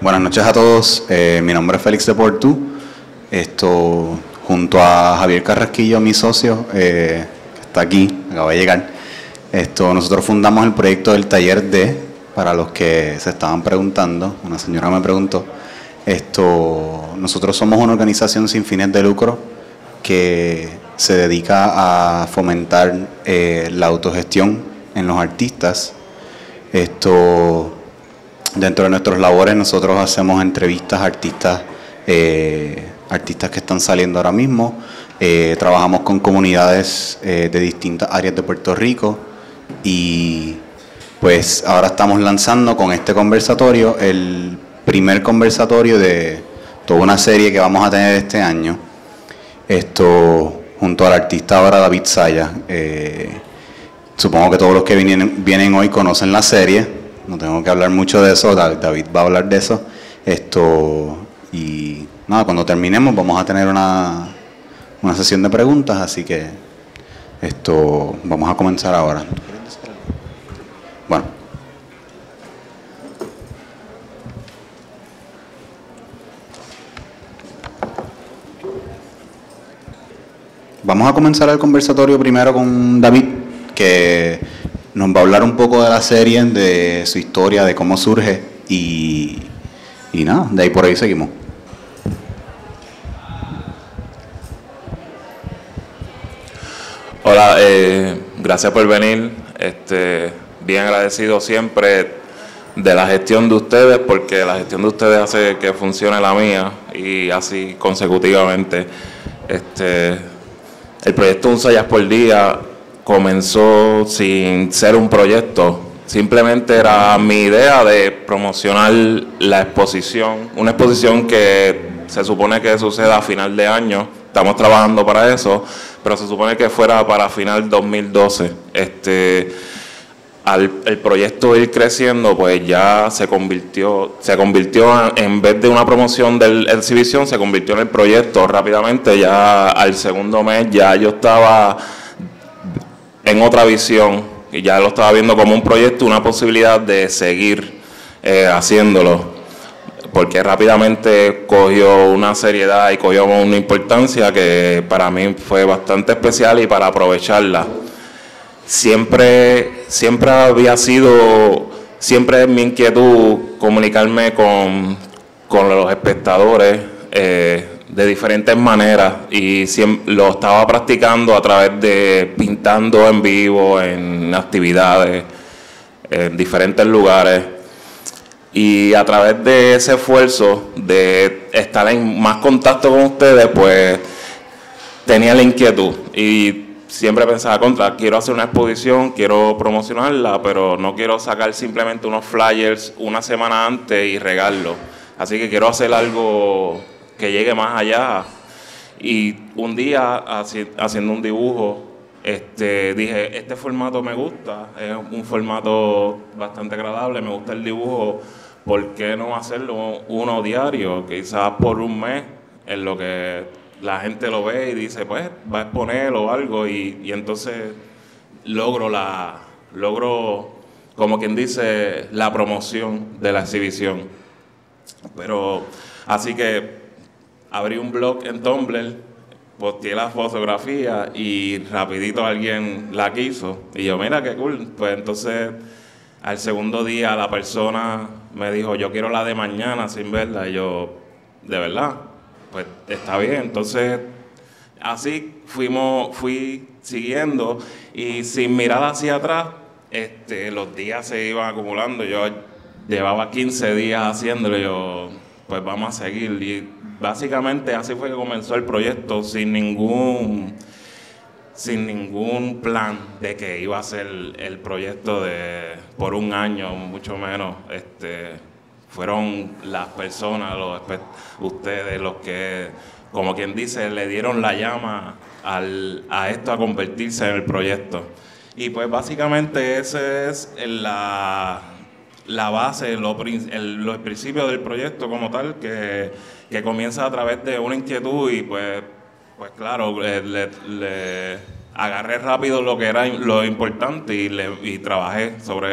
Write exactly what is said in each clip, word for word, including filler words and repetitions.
Buenas noches a todos, eh, mi nombre es Félix de Portu, esto, junto a Javier Carrasquillo, mi socio, eh, que está aquí, acaba de llegar. Esto, nosotros fundamos el proyecto del Taller D, para los que se estaban preguntando, una señora me preguntó. Esto, nosotros somos una organización sin fines de lucro que se dedica a fomentar eh, la autogestión en los artistas. Esto, dentro de nuestras labores nosotros hacemos entrevistas a artistas, eh, artistas que están saliendo ahora mismo. Eh, trabajamos con comunidades eh, de distintas áreas de Puerto Rico y pues ahora estamos lanzando con este conversatorio el primer conversatorio de toda una serie que vamos a tener este año. Esto junto al artista ahora David Saya. Eh, supongo que todos los que vienen, vienen hoy conocen la serie. No tengo que hablar mucho de eso, David va a hablar de eso. Esto, y nada, cuando terminemos vamos a tener una, una sesión de preguntas, así que esto vamos a comenzar ahora. Bueno. Vamos a comenzar el conversatorio primero con David, que nos va a hablar un poco de la serie, de su historia, de cómo surge y, y nada, de ahí por ahí seguimos. Hola, eh, gracias por venir. Este, bien agradecido siempre de la gestión de ustedes, porque la gestión de ustedes hace que funcione la mía y así consecutivamente. Este, el proyecto Un Sayas por Día comenzó sin ser un proyecto, simplemente era mi idea de promocionar la exposición, una exposición que se supone que suceda a final de año, estamos trabajando para eso, pero se supone que fuera para final dos mil doce. Este, al el proyecto ir creciendo, pues ya se convirtió, se convirtió en vez de una promoción de la exhibición, se convirtió en el proyecto rápidamente. Ya al segundo mes ya yo estaba en otra visión y ya lo estaba viendo como un proyecto, una posibilidad de seguir eh, haciéndolo, porque rápidamente cogió una seriedad y cogió una importancia que para mí fue bastante especial y para aprovecharla. Siempre, siempre había sido, siempre mi inquietud comunicarme con, con los espectadores eh, de diferentes maneras y siempre, lo estaba practicando a través de pintando en vivo, en actividades, en diferentes lugares. Y a través de ese esfuerzo de estar en más contacto con ustedes, pues tenía la inquietud y siempre pensaba contra, quiero hacer una exposición, quiero promocionarla, pero no quiero sacar simplemente unos flyers una semana antes y regarlo. Así que quiero hacer algo que llegue más allá. Y un día, haci haciendo un dibujo, este, dije, este formato me gusta, es un formato bastante agradable, me gusta el dibujo, ¿por qué no hacerlo uno diario? Quizás por un mes, en lo que la gente lo ve y dice, pues, va a exponer o algo, y, y entonces logro la, logro, como quien dice, la promoción de la exhibición. Pero, así que abrí un blog en Tumblr, posteé la fotografía y rapidito alguien la quiso. Y yo, mira qué cool. Pues entonces, al segundo día la persona me dijo, yo quiero la de mañana sin verla. Y yo, ¿de verdad? Pues está bien. Entonces, así fuimos, fui siguiendo y sin mirar hacia atrás, este, los días se iban acumulando. Yo llevaba quince días haciéndolo y yo, pues vamos a seguir. Y básicamente así fue que comenzó el proyecto, sin ningún, sin ningún plan de que iba a ser el proyecto de por un año, mucho menos. Este, fueron las personas, los, ustedes, los que, como quien dice, le dieron la llama al, a esto a convertirse en el proyecto. Y pues básicamente ese es la, la base, lo, el, los principios del proyecto como tal, que, que comienza a través de una inquietud y pues, pues claro, le, le, le agarré rápido lo que era lo importante y, le, y trabajé sobre eso.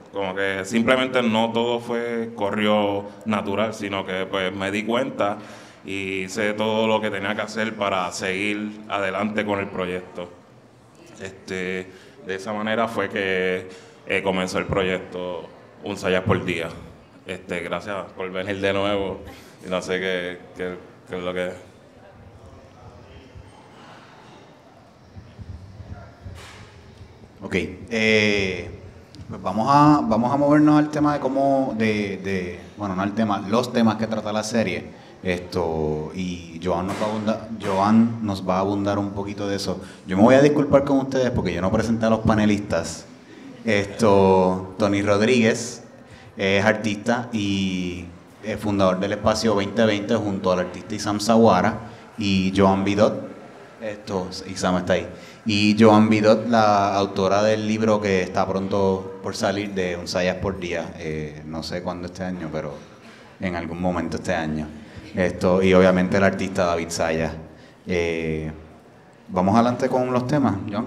como que simplemente no todo fue, corrió natural, sino que pues me di cuenta y hice todo lo que tenía que hacer para seguir adelante con el proyecto. Este, de esa manera fue que eh, comenzó el proyecto Un Sayas por Día. Este, gracias por venir de nuevo, y no sé qué, qué, qué es lo que... Ok, eh, pues vamos a, vamos a movernos al tema de cómo, de, de, bueno, no al tema, los temas que trata la serie. Esto, y Joan nos, va a abundar, Joan nos va a abundar un poquito de eso. Yo me voy a disculpar con ustedes porque yo no presenté a los panelistas. Esto, Tony Rodríguez es artista y es fundador del Espacio veinte veinte junto al artista Isam Sawara y Joan Vidot. Esto, Isam está ahí. Y Joan Vidot, la autora del libro que está pronto por salir de Un Sayas por Día, eh, no sé cuándo este año, pero en algún momento este año. Esto, y obviamente el artista David Sayas. Eh, vamos adelante con los temas, John.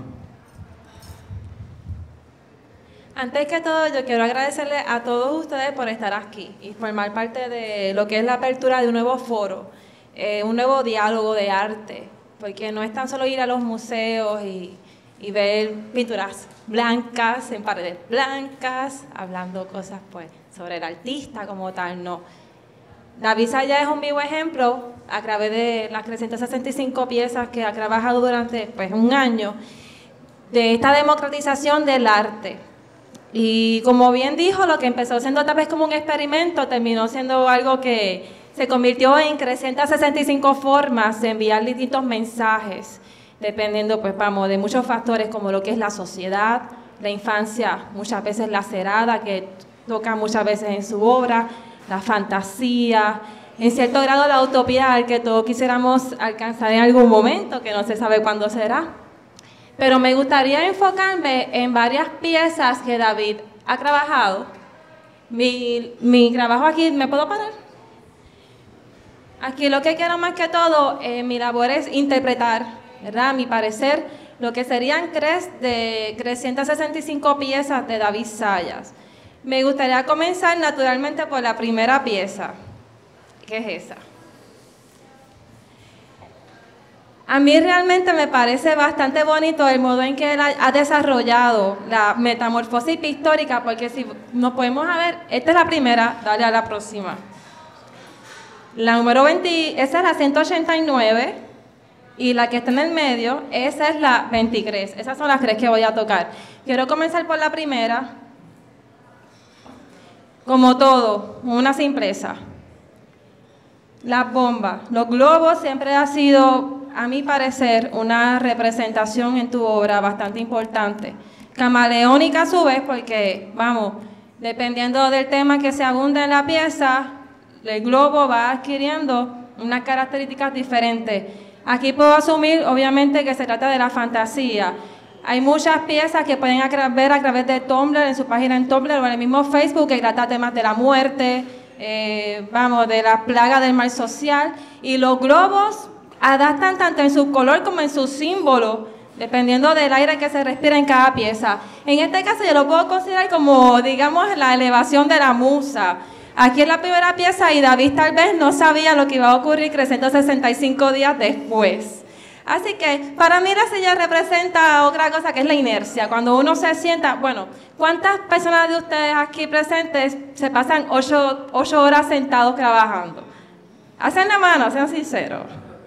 Antes que todo, yo quiero agradecerle a todos ustedes por estar aquí y formar parte de lo que es la apertura de un nuevo foro, eh, un nuevo diálogo de arte. Porque no es tan solo ir a los museos y, y ver pinturas blancas en paredes blancas, hablando cosas pues sobre el artista como tal, no. David Sayas es un vivo ejemplo a través de las trescientas sesenta y cinco piezas que ha trabajado durante pues, un año de esta democratización del arte. Y como bien dijo, lo que empezó siendo tal vez como un experimento terminó siendo algo que se convirtió en trescientas sesenta y cinco formas de enviar distintos mensajes, dependiendo, pues, vamos, de muchos factores como lo que es la sociedad, la infancia muchas veces lacerada, que toca muchas veces en su obra, la fantasía, en cierto grado la utopía al que todos quisiéramos alcanzar en algún momento, que no se sabe cuándo será. Pero me gustaría enfocarme en varias piezas que David ha trabajado. Mi, mi trabajo aquí, ¿me puedo parar? Aquí lo que quiero más que todo, eh, mi labor es interpretar, ¿verdad? A mi parecer, lo que serían tres de trescientas sesenta y cinco piezas de David Sayas. Me gustaría comenzar naturalmente por la primera pieza, que es esa. A mí realmente me parece bastante bonito el modo en que él ha desarrollado la metamorfosis pictórica, porque si nos podemos ver, esta es la primera, dale a la próxima. La número veinte, esa es la ciento ochenta y nueve y la que está en el medio, esa es la veintitrés. Esas son las tres que voy a tocar. Quiero comenzar por la primera. Como todo, una simpleza. Las bombas, los globos siempre ha sido, a mi parecer, una representación en tu obra bastante importante. Camaleónica a su vez porque, vamos, dependiendo del tema que se abunda en la pieza, el globo va adquiriendo unas características diferentes. Aquí puedo asumir, obviamente, que se trata de la fantasía. Hay muchas piezas que pueden ver a través de Tumblr, en su página en Tumblr o en el mismo Facebook, que trata temas de la muerte, eh, vamos, de la plaga del mal social. Y los globos adaptan tanto en su color como en su símbolo, dependiendo del aire que se respira en cada pieza. En este caso yo lo puedo considerar como, digamos, la elevación de la musa. Aquí en la primera pieza y David tal vez no sabía lo que iba a ocurrir trescientos sesenta y cinco días después. Así que para mí la silla representa otra cosa que es la inercia. Cuando uno se sienta, bueno, ¿cuántas personas de ustedes aquí presentes se pasan ocho, ocho horas sentados trabajando? Hacen la mano, sean sinceros.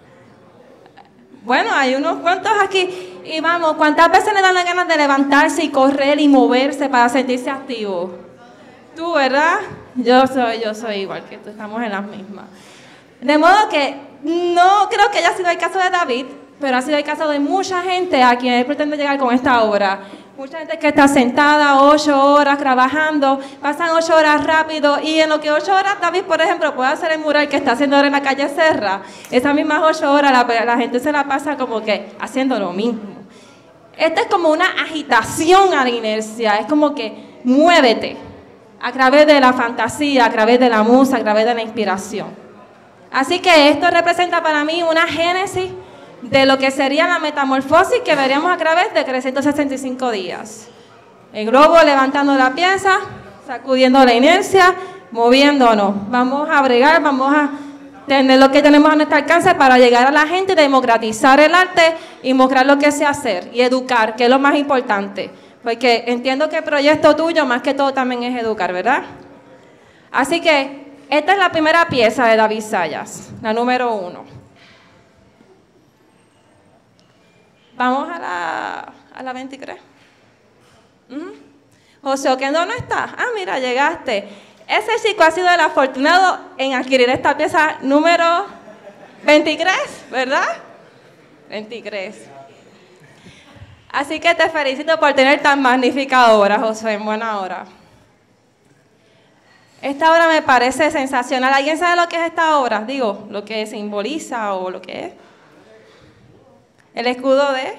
Bueno, hay unos cuantos aquí. Y vamos, ¿cuántas veces le dan las ganas de levantarse y correr y moverse para sentirse activo? Tú, ¿verdad? Yo soy, yo soy igual que tú, estamos en las mismas. De modo que no creo que haya sido el caso de David, pero ha sido el caso de mucha gente a quien él pretende llegar con esta obra. Mucha gente que está sentada ocho horas trabajando, pasan ocho horas rápido, y en lo que ocho horas David, por ejemplo, puede hacer el mural que está haciendo ahora en la calle Serra, esas mismas ocho horas la, la gente se la pasa como que haciendo lo mismo. Esta es como una agitación a la inercia, es como que muévete a través de la fantasía, a través de la musa, a través de la inspiración. Así que esto representa para mí una génesis de lo que sería la metamorfosis que veríamos a través de trescientos sesenta y cinco días. El globo levantando la pieza, sacudiendo la inercia, moviéndonos. Vamos a bregar, vamos a tener lo que tenemos a nuestro alcance para llegar a la gente, democratizar el arte y mostrar lo que sé hacer y educar, que es lo más importante. Porque entiendo que el proyecto tuyo, más que todo, también es educar, ¿verdad? Así que esta es la primera pieza de David Zayas, la número uno. Vamos a la, a la veintitrés. Uh-huh. José Oquendo no está. Ah, mira, llegaste. Ese chico ha sido el afortunado en adquirir esta pieza número veintitrés, ¿verdad? veintitrés. Así que te felicito por tener tan magnífica obra, José, en buena hora. Esta obra me parece sensacional. ¿Alguien sabe lo que es esta obra? Digo, lo que simboliza o lo que es. El escudo de...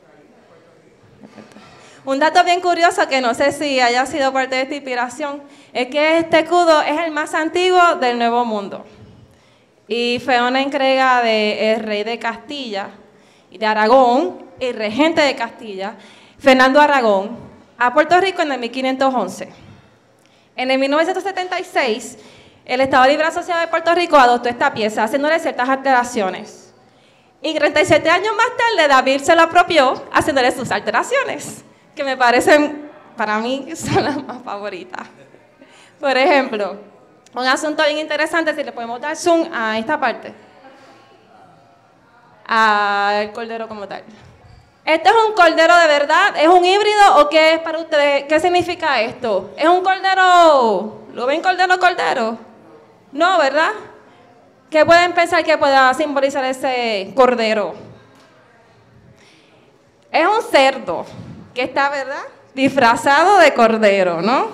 Un dato bien curioso que no sé si haya sido parte de esta inspiración, es que este escudo es el más antiguo del Nuevo Mundo. Y fue una entrega del rey de Castilla y de Aragón, el regente de Castilla, Fernando Aragón, a Puerto Rico en el mil quinientos once. En el mil novecientos setenta y seis, el Estado Libre Asociado de Puerto Rico adoptó esta pieza, haciéndole ciertas alteraciones. Y treinta y siete años más tarde, David se lo apropió, haciéndole sus alteraciones, que me parecen, para mí, son las más favoritas. Por ejemplo, un asunto bien interesante, si le podemos dar zoom a esta parte, al cordero como tal. ¿Este es un cordero de verdad? ¿Es un híbrido o qué es para ustedes? ¿Qué significa esto? ¿Es un cordero? ¿Lo ven cordero, cordero? No, ¿verdad? ¿Qué pueden pensar que pueda simbolizar ese cordero? Es un cerdo que está, ¿verdad?, disfrazado de cordero, ¿no?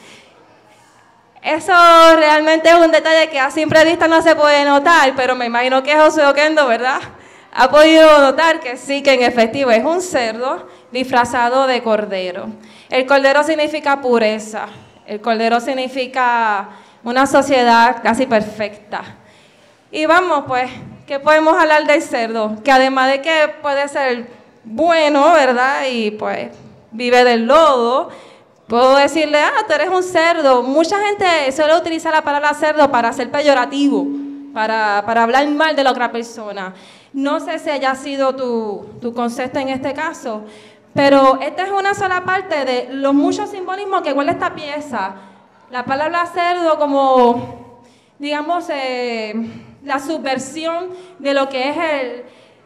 Eso realmente es un detalle que a simple vista no se puede notar, pero me imagino que José Oquendo, ¿verdad?, ha podido notar que sí, que en efectivo es un cerdo disfrazado de cordero. El cordero significa pureza, el cordero significa una sociedad casi perfecta. Y vamos, pues, ¿qué podemos hablar del cerdo? Que además de que puede ser bueno, ¿verdad?, y pues vive del lodo, puedo decirle, ah, tú eres un cerdo. Mucha gente suele utilizar la palabra cerdo para ser peyorativo, para, para hablar mal de la otra persona. No sé si haya sido tu, tu concepto en este caso, pero esta es una sola parte de los muchos simbolismos que guarda esta pieza. La palabra cerdo como, digamos, eh, la subversión de lo que es el,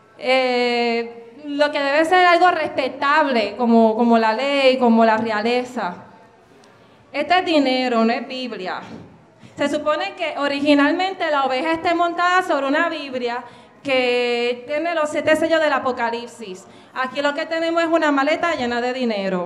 eh, lo que debe ser algo respetable, como, como la ley, como la realeza. Este es dinero, no es Biblia. Se supone que originalmente la oveja esté montada sobre una Biblia que tiene los siete sellos del Apocalipsis. Aquí lo que tenemos es una maleta llena de dinero.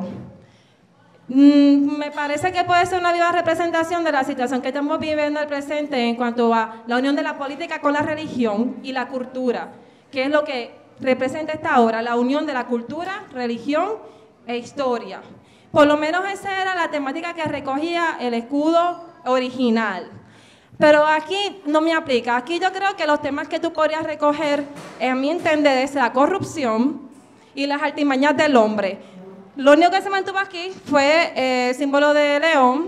Mm, me parece que puede ser una viva representación de la situación que estamos viviendo al presente en cuanto a la unión de la política con la religión y la cultura, que es lo que representa esta obra, la unión de la cultura, religión e historia. Por lo menos esa era la temática que recogía el escudo original. Pero aquí no me aplica. Aquí yo creo que los temas que tú podrías recoger, a mi entender, es la corrupción y las artimañas del hombre. Lo único que se mantuvo aquí fue el eh, símbolo de león,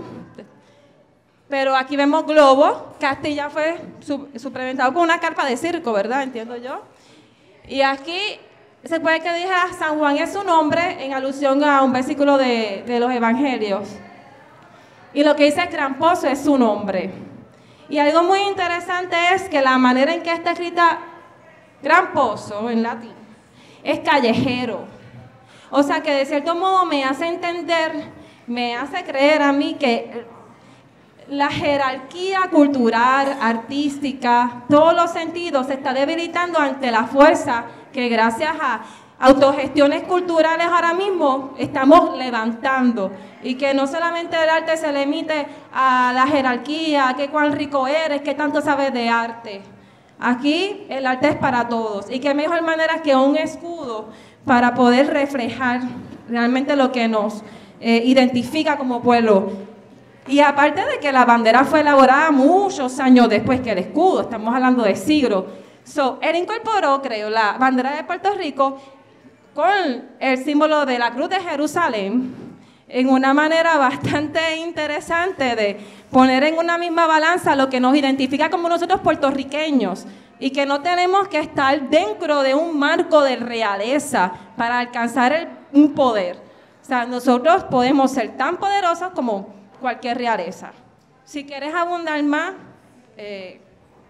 pero aquí vemos globos. Castilla fue suplementado con una carpa de circo, ¿verdad? Entiendo yo. Y aquí se puede que dijera San Juan es su nombre en alusión a un versículo de, de los evangelios. Y lo que dice Gran Pozo es su nombre. Y algo muy interesante es que la manera en que está escrita Gran Pozo en latín es callejero. O sea que de cierto modo me hace entender, me hace creer a mí que la jerarquía cultural, artística, todos los sentidos se está debilitando ante la fuerza que gracias a autogestiones culturales ahora mismo estamos levantando, y que no solamente el arte se limite a la jerarquía, que cuán rico eres, que tanto sabes de arte. Aquí el arte es para todos, y qué mejor manera que un escudo para poder reflejar realmente lo que nos eh, identifica como pueblo. Y aparte de que la bandera fue elaborada muchos años después que el escudo, estamos hablando de siglos. So, él incorporó, creo, la bandera de Puerto Rico con el símbolo de la Cruz de Jerusalén, en una manera bastante interesante de poner en una misma balanza lo que nos identifica como nosotros puertorriqueños y que no tenemos que estar dentro de un marco de realeza para alcanzar el, un poder. O sea, nosotros podemos ser tan poderosos como cualquier realeza. Si quieres abundar más... Eh,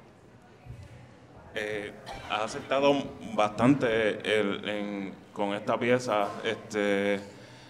eh, has aceptado bastante el, en, con esta pieza. Este,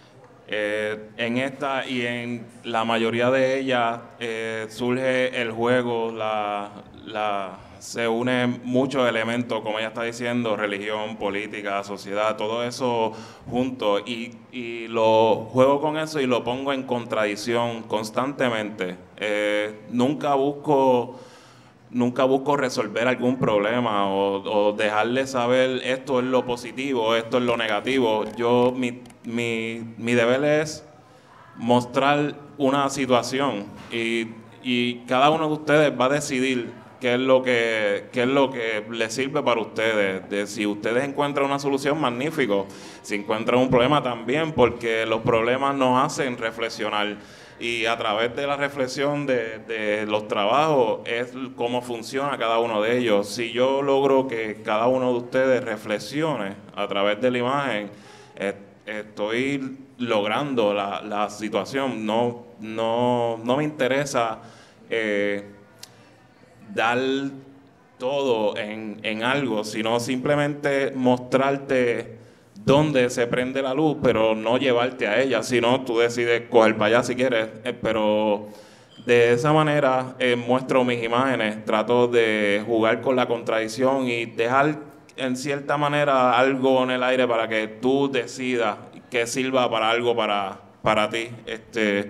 eh, en esta y en la mayoría de ellas eh, surge el juego, la, la, se unen muchos elementos, como ella está diciendo, religión, política, sociedad, todo eso junto, y, y lo juego con eso y lo pongo en contradicción constantemente. Eh, nunca busco nunca busco resolver algún problema o, o dejarle saber esto es lo positivo, esto es lo negativo. Yo mi, mi, mi deber es mostrar una situación y, y cada uno de ustedes va a decidir qué es lo que qué es lo que les sirve para ustedes. De, si ustedes encuentran una solución, magnífico. Si encuentran un problema, también, porque los problemas nos hacen reflexionar. Y a través de la reflexión de, de los trabajos es cómo funciona cada uno de ellos. Si yo logro que cada uno de ustedes reflexione a través de la imagen, eh, estoy logrando la, la situación. No, no, no me interesa eh, dar todo en, en algo, sino simplemente mostrarte donde se prende la luz, pero no llevarte a ella, sino tú decides coger para allá si quieres, eh, pero de esa manera eh, muestro mis imágenes, trato de jugar con la contradicción y dejar en cierta manera algo en el aire para que tú decidas que sirva para algo para, para ti. Este,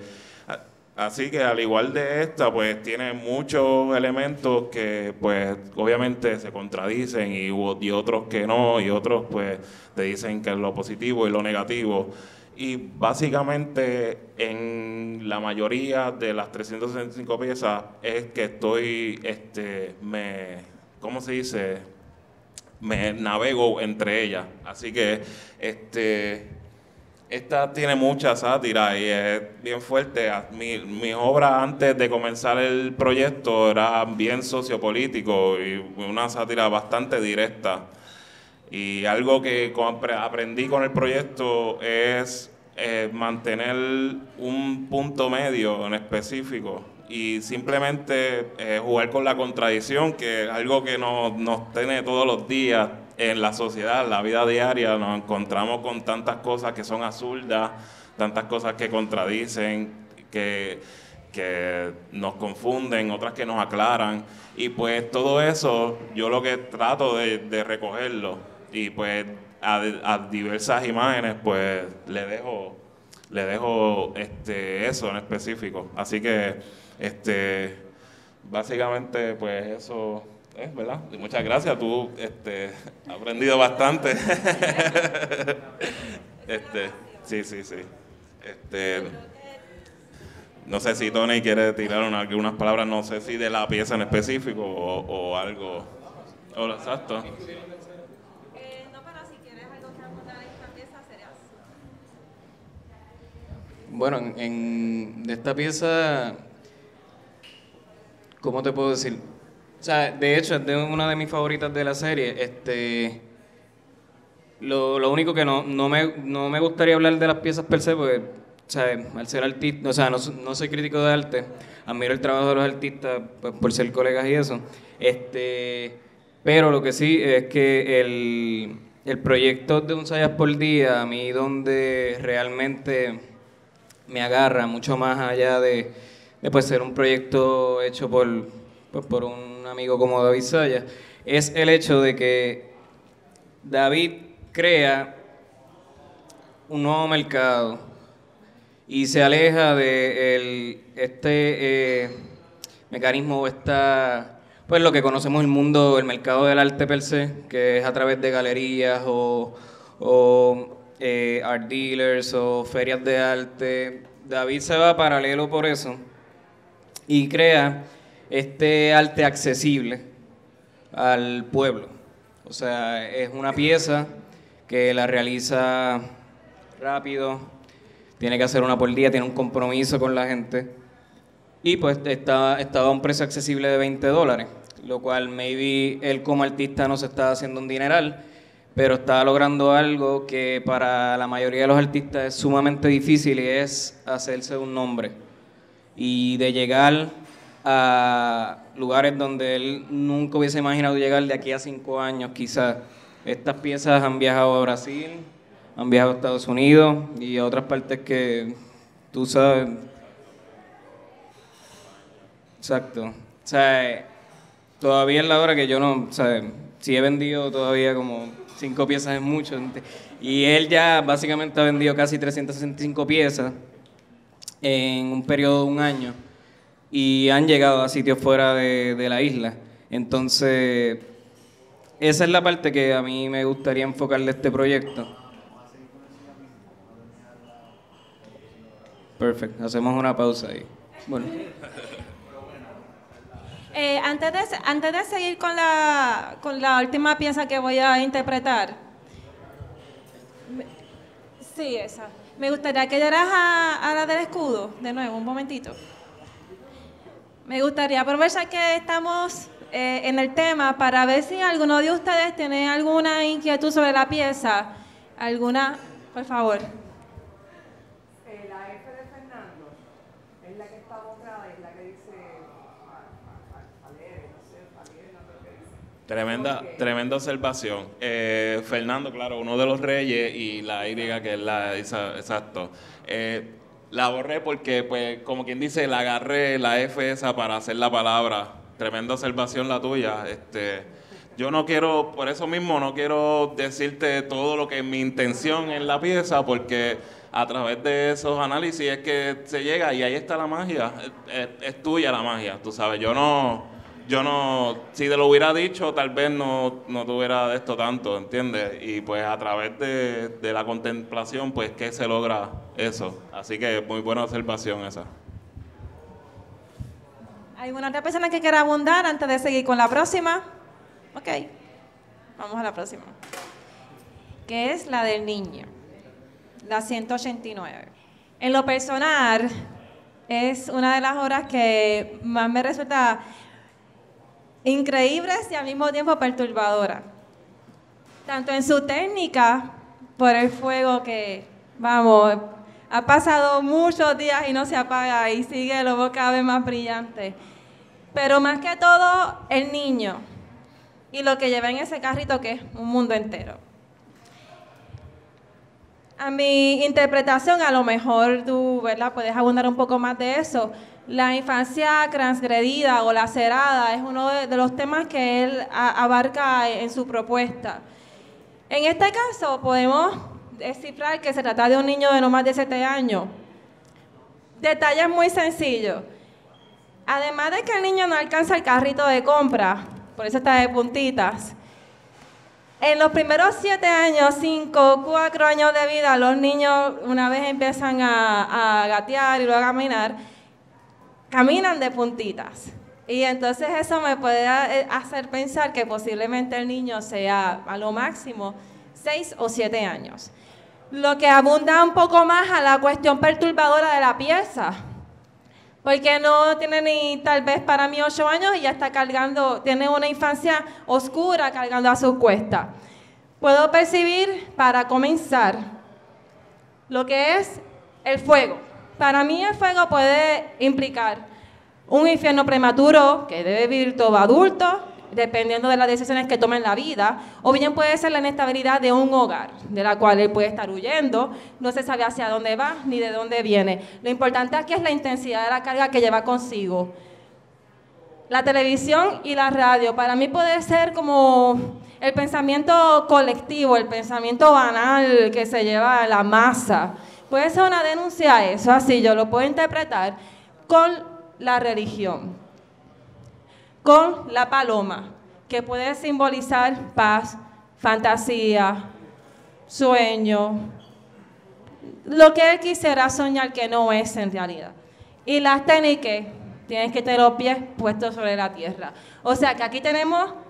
así que al igual de esta, pues tiene muchos elementos que pues obviamente se contradicen y, y otros que no, y otros pues te dicen que es lo positivo y lo negativo. Y básicamente en la mayoría de las trescientas sesenta y cinco piezas es que estoy, este, me, ¿cómo se dice? Me navego entre ellas. Así que este... esta tiene mucha sátira y es bien fuerte. Mi, mi obra antes de comenzar el proyecto era bien sociopolítico y una sátira bastante directa. Y algo que aprendí con el proyecto es eh, mantener un punto medio en específico y simplemente eh, jugar con la contradicción, que es algo que nos, nos tiene todos los días. En la sociedad, en la vida diaria, nos encontramos con tantas cosas que son absurdas, tantas cosas que contradicen, que, que nos confunden, otras que nos aclaran. Y pues todo eso, yo lo que trato de, de recogerlo. Y pues a, a diversas imágenes, pues le dejo, le dejo este, eso en específico. Así que, este, básicamente, pues eso... Eh, ¿verdad? Y muchas gracias, tú este, has aprendido bastante. este, sí, sí, sí. Este, no sé si Tony quiere tirar una, algunas palabras, no sé si de la pieza en específico o, o algo. O, exacto. Eh, no, pero si quieres algo que apuntar en esta pieza, sería. Bueno, en, en de esta pieza, ¿cómo te puedo decir? O sea, de hecho, es de una de mis favoritas de la serie. Este, lo, lo único que no, no, me, no me gustaría hablar de las piezas per se, porque, o sea, al ser artista, o sea, no, no soy crítico de arte, admiro el trabajo de los artistas pues, por ser colegas y eso. Este, pero lo que sí es que el, el proyecto de Un Sayas por Día, a mí donde realmente me agarra mucho más allá de, de pues, ser un proyecto hecho por, pues, por un amigo como David Sayas, es el hecho de que David crea un nuevo mercado y se aleja de el, este eh, mecanismo, esta, pues lo que conocemos el mundo, el mercado del arte per se, que es a través de galerías o, o eh, art dealers o ferias de arte. David se va paralelo por eso y crea este arte accesible al pueblo. O sea, es una pieza que la realiza rápido, tiene que hacer una por día, tiene un compromiso con la gente. Y pues estaba, estaba a un precio accesible de veinte dólares, lo cual maybe él como artista no se está haciendo un dineral, pero está logrando algo que para la mayoría de los artistas es sumamente difícil y es hacerse un nombre. Y de llegar a lugares donde él nunca hubiese imaginado llegar de aquí a cinco años quizás. Estas piezas han viajado a Brasil, han viajado a Estados Unidos y a otras partes que tú sabes. Exacto. O sea, todavía es la hora que yo no, o sea, si he vendido todavía como cinco piezas es mucho. Y él ya básicamente ha vendido casi trescientas sesenta y cinco piezas en un periodo de un año y han llegado a sitios fuera de, de la isla. Entonces, esa es la parte que a mí me gustaría enfocar de este proyecto. Perfecto, hacemos una pausa ahí. Bueno. Eh, antes, de, antes de seguir con la, con la última pieza que voy a interpretar, me, sí, esa. Me gustaría que llegaras a, a la del escudo, de nuevo, un momentito. Me gustaría aprovechar que estamos eh, en el tema para ver si alguno de ustedes tiene alguna inquietud sobre la pieza. ¿Alguna? Por favor. Eh, la F de Fernando es la que está borrada, es la que dice Falere, no sé, Falere, no creo que dice. Tremenda, tremenda observación. Eh, Fernando, claro, uno de los reyes, y la Y, que es la, esa, exacto. Eh, la borré porque, pues, como quien dice, la agarré, la F esa, para hacer la palabra. Tremenda observación la tuya. Este, yo no quiero, por eso mismo, no quiero decirte todo lo que es mi intención en la pieza, porque a través de esos análisis es que se llega y ahí está la magia. Es, es tuya la magia, tú sabes. Yo no... Yo no, si te lo hubiera dicho, tal vez no, no tuviera de esto tanto, ¿entiendes? Y pues a través de, de la contemplación, pues que se logra eso. Así que muy buena observación esa. ¿Alguna otra persona que quiera abundar antes de seguir con la próxima? Ok, vamos a la próxima. Que es la del niño, la ciento ochenta y nueve. En lo personal, es una de las obras que más me resulta increíbles y al mismo tiempo perturbadoras. Tanto en su técnica, por el fuego que, vamos, ha pasado muchos días y no se apaga y sigue luego cada vez más brillante. Pero más que todo, el niño y lo que lleva en ese carrito, que es un mundo entero. A mi interpretación, a lo mejor tú, ¿verdad?, puedes abundar un poco más de eso. La infancia transgredida o lacerada es uno de, de los temas que él a, abarca en su propuesta. En este caso podemos descifrar que se trata de un niño de no más de siete años. Detalles muy sencillos. Además de que el niño no alcanza el carrito de compra, por eso está de puntitas, en los primeros siete años, cinco, cuatro años de vida, los niños una vez empiezan a, a gatear y luego a caminar, caminan de puntitas. Y entonces eso me puede hacer pensar que posiblemente el niño sea a lo máximo seis o siete años. Lo que abunda un poco más a la cuestión perturbadora de la pieza. Porque no tiene ni tal vez para mí ocho años y ya está cargando, tiene una infancia oscura cargando a sus cuestas. Puedo percibir, para comenzar, lo que es el fuego. Para mí el fuego puede implicar un infierno prematuro que debe vivir todo adulto, dependiendo de las decisiones que tome en la vida, o bien puede ser la inestabilidad de un hogar, de la cual él puede estar huyendo, no se sabe hacia dónde va ni de dónde viene. Lo importante aquí es la intensidad de la carga que lleva consigo. La televisión y la radio, para mí puede ser como el pensamiento colectivo, el pensamiento banal que se lleva a la masa. Puede ser una denuncia a eso, así yo lo puedo interpretar con la religión, con la paloma, que puede simbolizar paz, fantasía, sueño, lo que él quisiera soñar que no es en realidad. Y las técnicas, tienes que tener los pies puestos sobre la tierra. O sea que aquí tenemos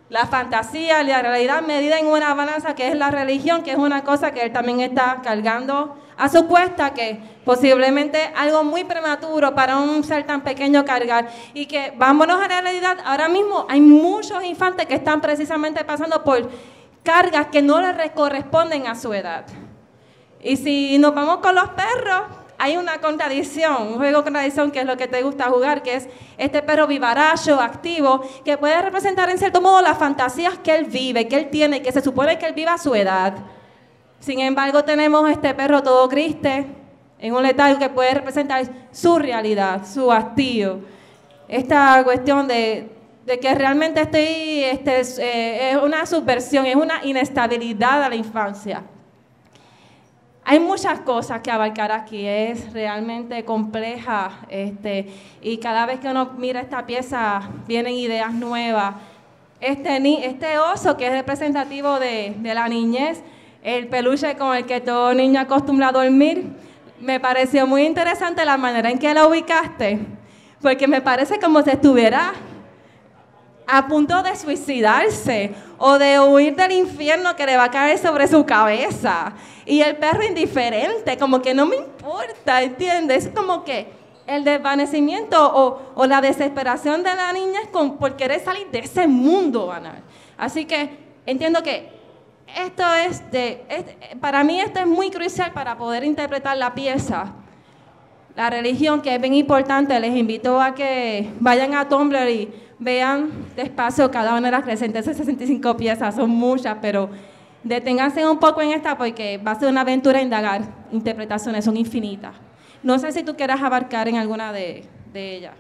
la fantasía y la realidad medida en una balanza que es la religión, que es una cosa que él también está cargando a su cuesta, que posiblemente algo muy prematuro para un ser tan pequeño cargar. Y que vámonos a la realidad, ahora mismo hay muchos infantes que están precisamente pasando por cargas que no les corresponden a su edad. Y si nos vamos con los perros, hay una contradicción, un juego de contradicción que es lo que te gusta jugar, que es este perro vivaracho, activo, que puede representar en cierto modo las fantasías que él vive, que él tiene, que se supone que él vive a su edad. Sin embargo, tenemos este perro todo triste, en un letargo que puede representar su realidad, su hastío. Esta cuestión de, de que realmente estoy, este, eh, es una subversión, es una inestabilidad a la infancia. Hay muchas cosas que abarcar aquí, es realmente compleja, este, y cada vez que uno mira esta pieza vienen ideas nuevas. Este, este oso que es representativo de, de la niñez, el peluche con el que todo niño acostumbra a dormir, me pareció muy interesante la manera en que lo ubicaste, porque me parece como si estuviera a punto de suicidarse o de huir del infierno que le va a caer sobre su cabeza. Y el perro indiferente, como que no me importa, ¿entiendes? Es como que el desvanecimiento o, o la desesperación de la niña es con, por querer salir de ese mundo banal. Así que entiendo que esto es de, es, para mí esto es muy crucial para poder interpretar la pieza. La religión, que es bien importante, les invito a que vayan a Tumblr y vean despacio cada una de las trescientas sesenta y cinco piezas, son muchas, pero deténganse un poco en esta porque va a ser una aventura a indagar, interpretaciones son infinitas. No sé si tú quieras abarcar en alguna de, de ellas.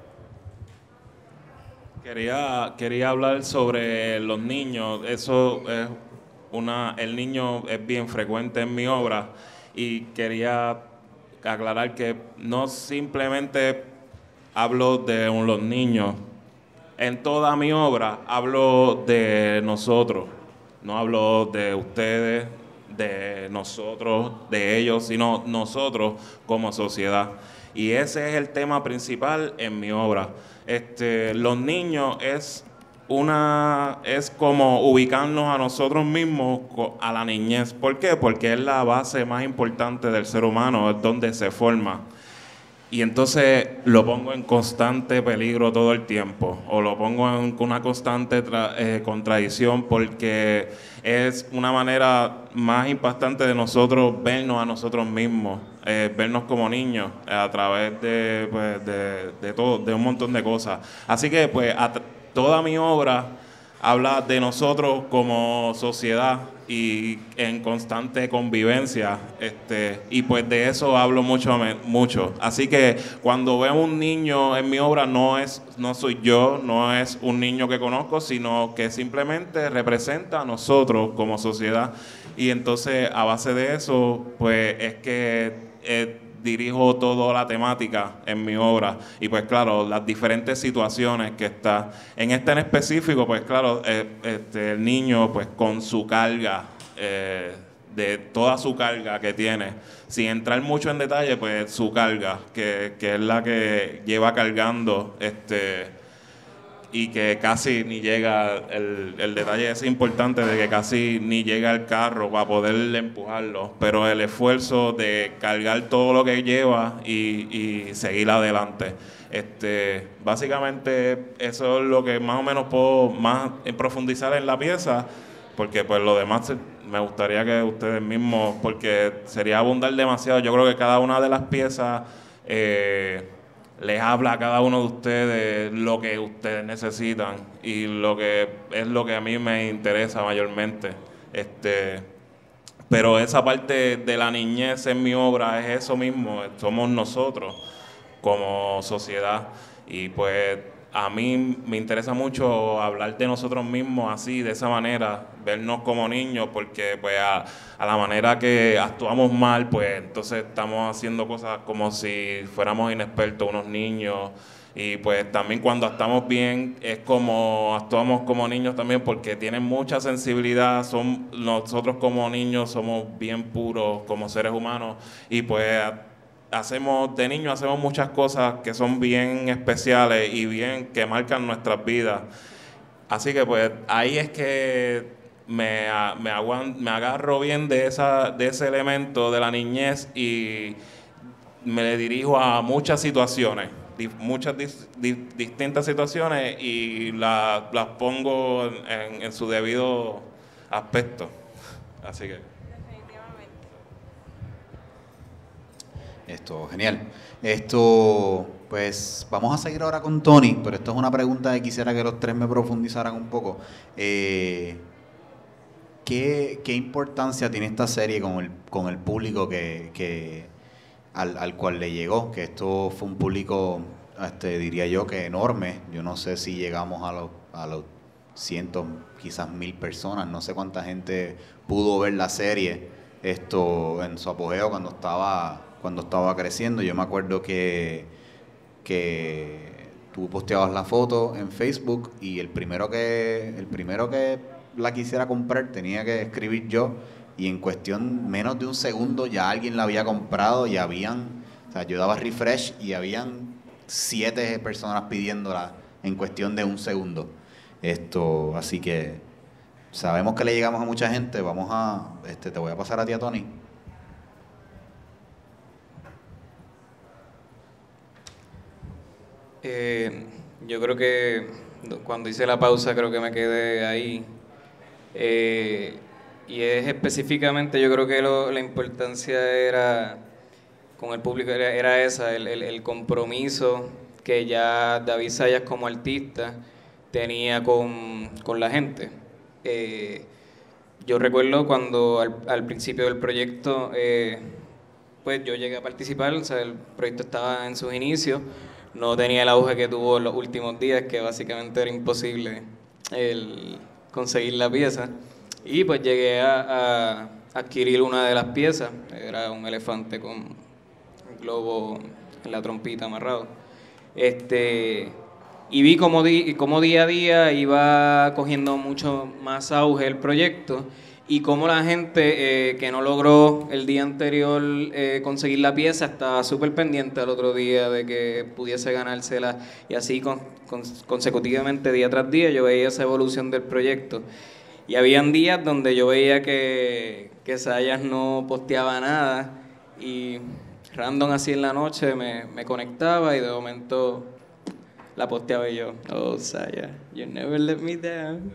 Quería, quería hablar sobre los niños, eso es una, el niño es bien frecuente en mi obra y quería aclarar que no simplemente hablo de los niños, en toda mi obra hablo de nosotros, no hablo de ustedes, de nosotros, de ellos, sino nosotros como sociedad. Y ese es el tema principal en mi obra. Este, los niños es una es como ubicarnos a nosotros mismos a la niñez. ¿Por qué? Porque es la base más importante del ser humano, es donde se forma. Y entonces lo pongo en constante peligro todo el tiempo, o lo pongo en una constante tra eh, contradicción, porque es una manera más impactante de nosotros vernos a nosotros mismos, eh, vernos como niños eh, a través de, pues, de, de, todo, de un montón de cosas. Así que pues a toda mi obra habla de nosotros como sociedad y en constante convivencia, este, y pues de eso hablo mucho, mucho. Así que cuando veo un niño en mi obra, no es, no soy yo, no es un niño que conozco, sino que simplemente representa a nosotros como sociedad. Y entonces a base de eso, pues es que eh, dirijo toda la temática en mi obra y pues claro, las diferentes situaciones que está. En este en específico, pues claro, eh, este, el niño pues con su carga, eh, de toda su carga que tiene, sin entrar mucho en detalle, pues su carga, que, que es la que lleva cargando, este y que casi ni llega, el, el detalle es importante de que casi ni llega el carro para poder empujarlo, pero el esfuerzo de cargar todo lo que lleva y, y seguir adelante. Este, básicamente eso es lo que más o menos puedo más profundizar en la pieza, porque pues lo demás me gustaría que ustedes mismos, porque sería abundar demasiado. Yo creo que cada una de las piezas eh, les habla a cada uno de ustedes lo que ustedes necesitan y lo que es lo que a mí me interesa mayormente. Este, pero esa parte de la niñez en mi obra es eso mismo, somos nosotros como sociedad. Y pues a mí me interesa mucho hablar de nosotros mismos así, de esa manera, vernos como niños, porque pues a, a la manera que actuamos mal, pues entonces estamos haciendo cosas como si fuéramos inexpertos, unos niños. Y pues también cuando actuamos bien es como actuamos como niños también, porque tienen mucha sensibilidad. Son, nosotros como niños somos bien puros como seres humanos y pues hacemos de niños hacemos muchas cosas que son bien especiales y bien que marcan nuestras vidas. Así que pues ahí es que me, a- me, aguan- me agarro bien de, esa, de ese elemento de la niñez y me dirijo a muchas situaciones, di- muchas dis- di- distintas situaciones y la- las pongo en, en su debido aspecto. Así que... Esto, genial. Esto, pues vamos a seguir ahora con Tony, pero esto es una pregunta que quisiera que los tres me profundizaran un poco. Eh, ¿qué, qué importancia tiene esta serie con el, con el público que, que al, al cual le llegó? Que esto fue un público, este, diría yo, que enorme. Yo no sé si llegamos a los, a los cientos, quizás mil personas. No sé cuánta gente pudo ver la serie esto en su apogeo cuando estaba cuando estaba creciendo. Yo me acuerdo que, que tú posteabas la foto en Facebook y el primero que el primero que la quisiera comprar tenía que escribir yo y en cuestión menos de un segundo ya alguien la había comprado y habían, o sea, yo daba refresh y habían siete personas pidiéndola en cuestión de un segundo. Esto, así que sabemos que le llegamos a mucha gente. Vamos a, este, te voy a pasar a ti, a Tony. Eh, yo creo que cuando hice la pausa creo que me quedé ahí. Eh, y es específicamente, yo creo que lo- la importancia era con el público, era, era esa, el, el- el compromiso que ya David Sayas como artista tenía con, con la gente. Eh, yo recuerdo cuando al, al principio del proyecto, eh, pues yo llegué a participar, o sea, el proyecto estaba en sus inicios, no tenía el auge que tuvo en los últimos días, que básicamente era imposible el conseguir la pieza. Y pues llegué a, a adquirir una de las piezas, era un elefante con un globo en la trompita amarrado. Este, y vi cómo, di, cómo día a día iba cogiendo mucho más auge el proyecto y cómo la gente eh, que no logró el día anterior eh, conseguir la pieza estaba súper pendiente al otro día de que pudiese ganársela y así con, con, consecutivamente día tras día yo veía esa evolución del proyecto. Y habían días donde yo veía que, que Sayas no posteaba nada y random así en la noche me, me conectaba y de momento la posteaba y yo, oh Sayas, you never let me down.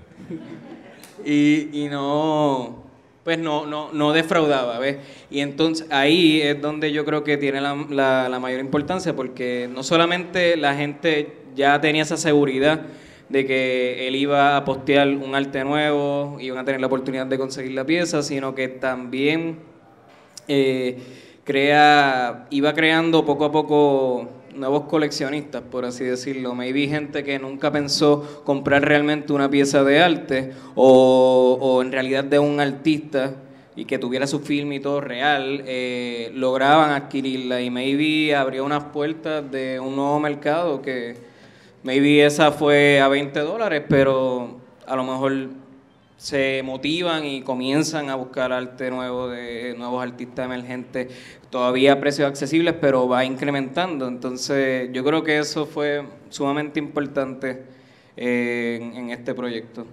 y, y no, pues no, no, no defraudaba, ¿ves? Y entonces ahí es donde yo creo que tiene la, la, la mayor importancia porque no solamente la gente ya tenía esa seguridad de que él iba a postear un arte nuevo, iban a tener la oportunidad de conseguir la pieza, sino que también eh, crea, iba creando poco a poco nuevos coleccionistas, por así decirlo. Maybe gente que nunca pensó comprar realmente una pieza de arte o, o en realidad de un artista y que tuviera su film y todo real, eh, lograban adquirirla y maybe abrió unas puertas de un nuevo mercado que maybe esa fue a veinte dólares, pero a lo mejor se motivan y comienzan a buscar arte nuevo de nuevos artistas emergentes, todavía a precios accesibles, pero va incrementando. Entonces, yo creo que eso fue sumamente importante eh, en, en este proyecto.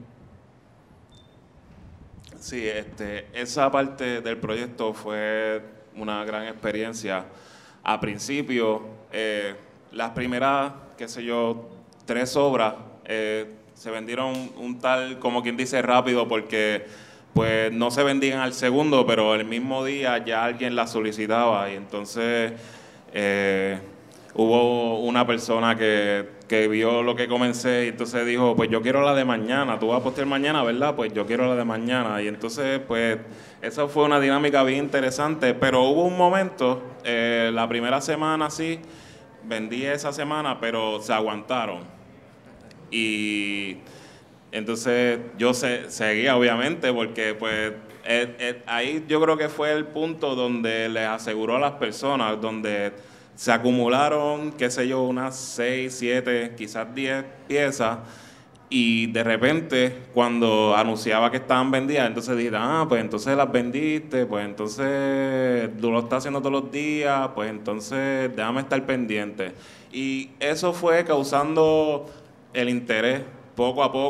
Sí, este, esa parte del proyecto fue una gran experiencia. A principio, eh, las primeras, qué sé yo, tres obras eh, se vendieron un tal, como quien dice, rápido porque pues no se vendían al segundo, pero el mismo día ya alguien las solicitaba y entonces eh, hubo una persona que, que vio lo que comencé y entonces dijo, pues yo quiero la de mañana, tú vas a postear mañana, ¿verdad? Pues yo quiero la de mañana y entonces pues esa fue una dinámica bien interesante, pero hubo un momento, eh, la primera semana sí, vendí esa semana, pero se aguantaron. Y entonces yo se, seguía obviamente porque pues eh, eh, ahí yo creo que fue el punto donde les aseguró a las personas, donde se acumularon, qué sé yo, unas seis, siete, quizás diez piezas y de repente cuando anunciaba que estaban vendidas, entonces dije, ah, pues entonces las vendiste, pues entonces tú lo estás haciendo todos los días, pues entonces déjame estar pendiente. Y eso fue causando el interés poco a poco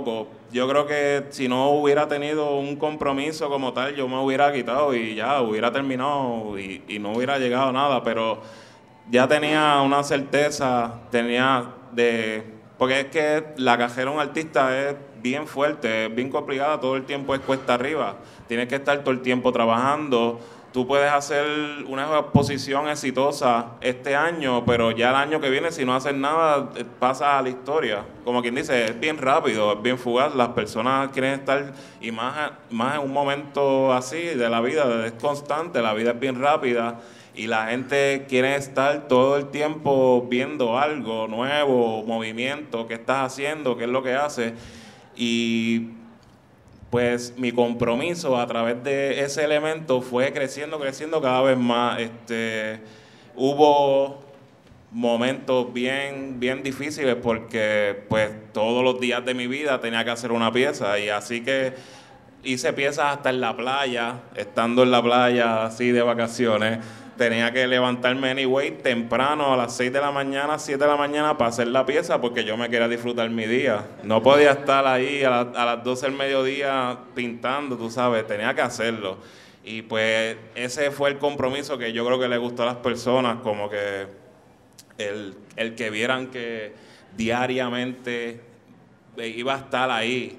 yo creo que si no hubiera tenido un compromiso como tal, yo me hubiera quitado y ya hubiera terminado y, y no hubiera llegado a nada, pero ya tenía una certeza, tenía de... Porque es que la carrera de un artista es bien fuerte, es bien complicada, todo el tiempo es cuesta arriba, tienes que estar todo el tiempo trabajando. Tú puedes hacer una exposición exitosa este año, pero ya el año que viene, si no haces nada, pasa a la historia. Como quien dice, es bien rápido, es bien fugaz. Las personas quieren estar, y más, más en un momento así de la vida, es constante, la vida es bien rápida, y la gente quiere estar todo el tiempo viendo algo nuevo, movimiento, qué estás haciendo, qué es lo que haces. Y pues mi compromiso a través de ese elemento fue creciendo, creciendo cada vez más. Este, hubo momentos bien, bien difíciles porque pues todos los días de mi vida tenía que hacer una pieza y así que hice piezas hasta en la playa, estando en la playa así de vacaciones. Tenía que levantarme anyway temprano a las seis de la mañana, siete de la mañana para hacer la pieza porque yo me quería disfrutar mi día. No podía estar ahí a, la, a las doce del mediodía pintando, tú sabes, tenía que hacerlo. Y pues ese fue el compromiso que yo creo que le gustó a las personas, como que el, el que vieran que diariamente iba a estar ahí.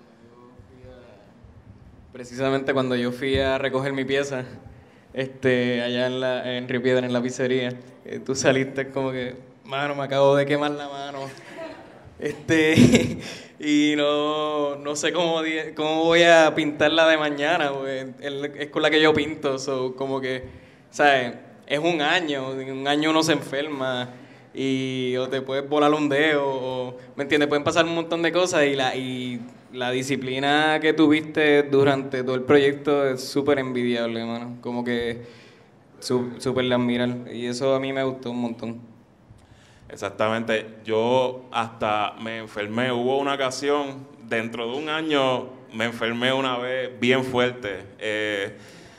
Precisamente cuando yo fui a recoger mi pieza, este, allá en, la, en Río Piedra, en la pizzería, eh, tú saliste como que, mano, me acabo de quemar la mano. Este, y no, no sé cómo, cómo voy a pintarla de mañana, porque es con la que yo pinto, so, como que, ¿sabes? Es un año, en un año uno se enferma y o te puedes volar un dedo, o, ¿me entiendes? Pueden pasar un montón de cosas y la, y la disciplina que tuviste durante todo el proyecto es súper envidiable, mano. Como que súper la admirar. Y eso a mí me gustó un montón. Exactamente. Yo hasta me enfermé. Hubo una ocasión, dentro de un año, me enfermé una vez bien fuerte. Eh,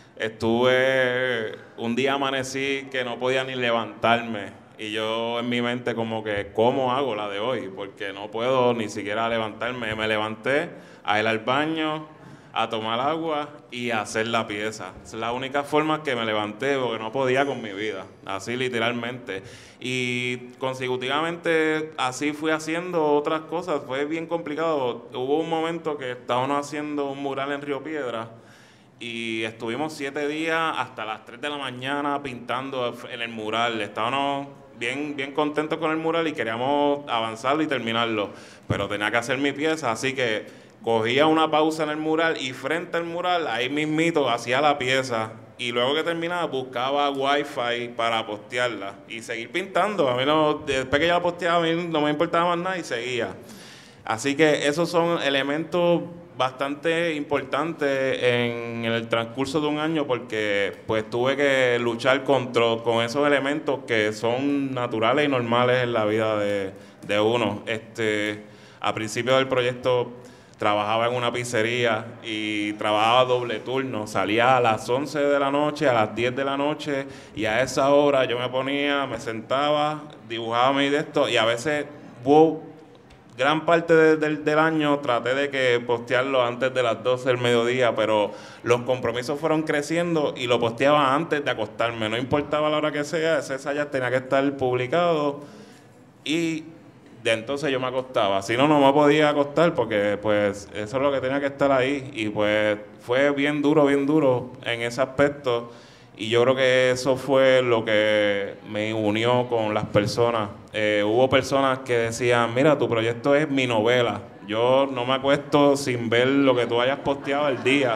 estuve, un día amanecí que no podía ni levantarme. Y yo en mi mente como que, ¿cómo hago la de hoy? Porque no puedo ni siquiera levantarme. Me levanté a ir al baño, a tomar agua y a hacer la pieza. Es la única forma que me levanté porque no podía con mi vida, así literalmente. Y consecutivamente así fui haciendo otras cosas. Fue bien complicado. Hubo un momento que estábamos haciendo un mural en Río Piedra y estuvimos siete días hasta las tres de la mañana pintando en el mural. Estábamos bien, bien contentos con el mural y queríamos avanzarlo y terminarlo, pero tenía que hacer mi pieza, así que cogía una pausa en el mural y frente al mural, ahí mismito, hacía la pieza y luego que terminaba buscaba wifi para postearla y seguir pintando. A mí no, después que ya la posteaba, a mí no me importaba más nada y seguía. Así que esos son elementos bastante importantes en el transcurso de un año porque pues tuve que luchar contra, con esos elementos que son naturales y normales en la vida de, de uno. Este, a principio del proyecto trabajaba en una pizzería y trabajaba doble turno. Salía a las once de la noche, a las diez de la noche y a esa hora yo me ponía, me sentaba, dibujaba mi de esto y a veces, wow, gran parte de, de, del año traté de que postearlo antes de las doce del mediodía, pero los compromisos fueron creciendo y lo posteaba antes de acostarme. No importaba la hora que sea, ese ensayo tenía que estar publicado y de entonces yo me acostaba. Si no, no me podía acostar porque pues eso es lo que tenía que estar ahí y pues fue bien duro, bien duro en ese aspecto. Y yo creo que eso fue lo que me unió con las personas. Eh, hubo personas que decían, mira, tu proyecto es mi novela. Yo no me acuesto sin ver lo que tú hayas posteado el día.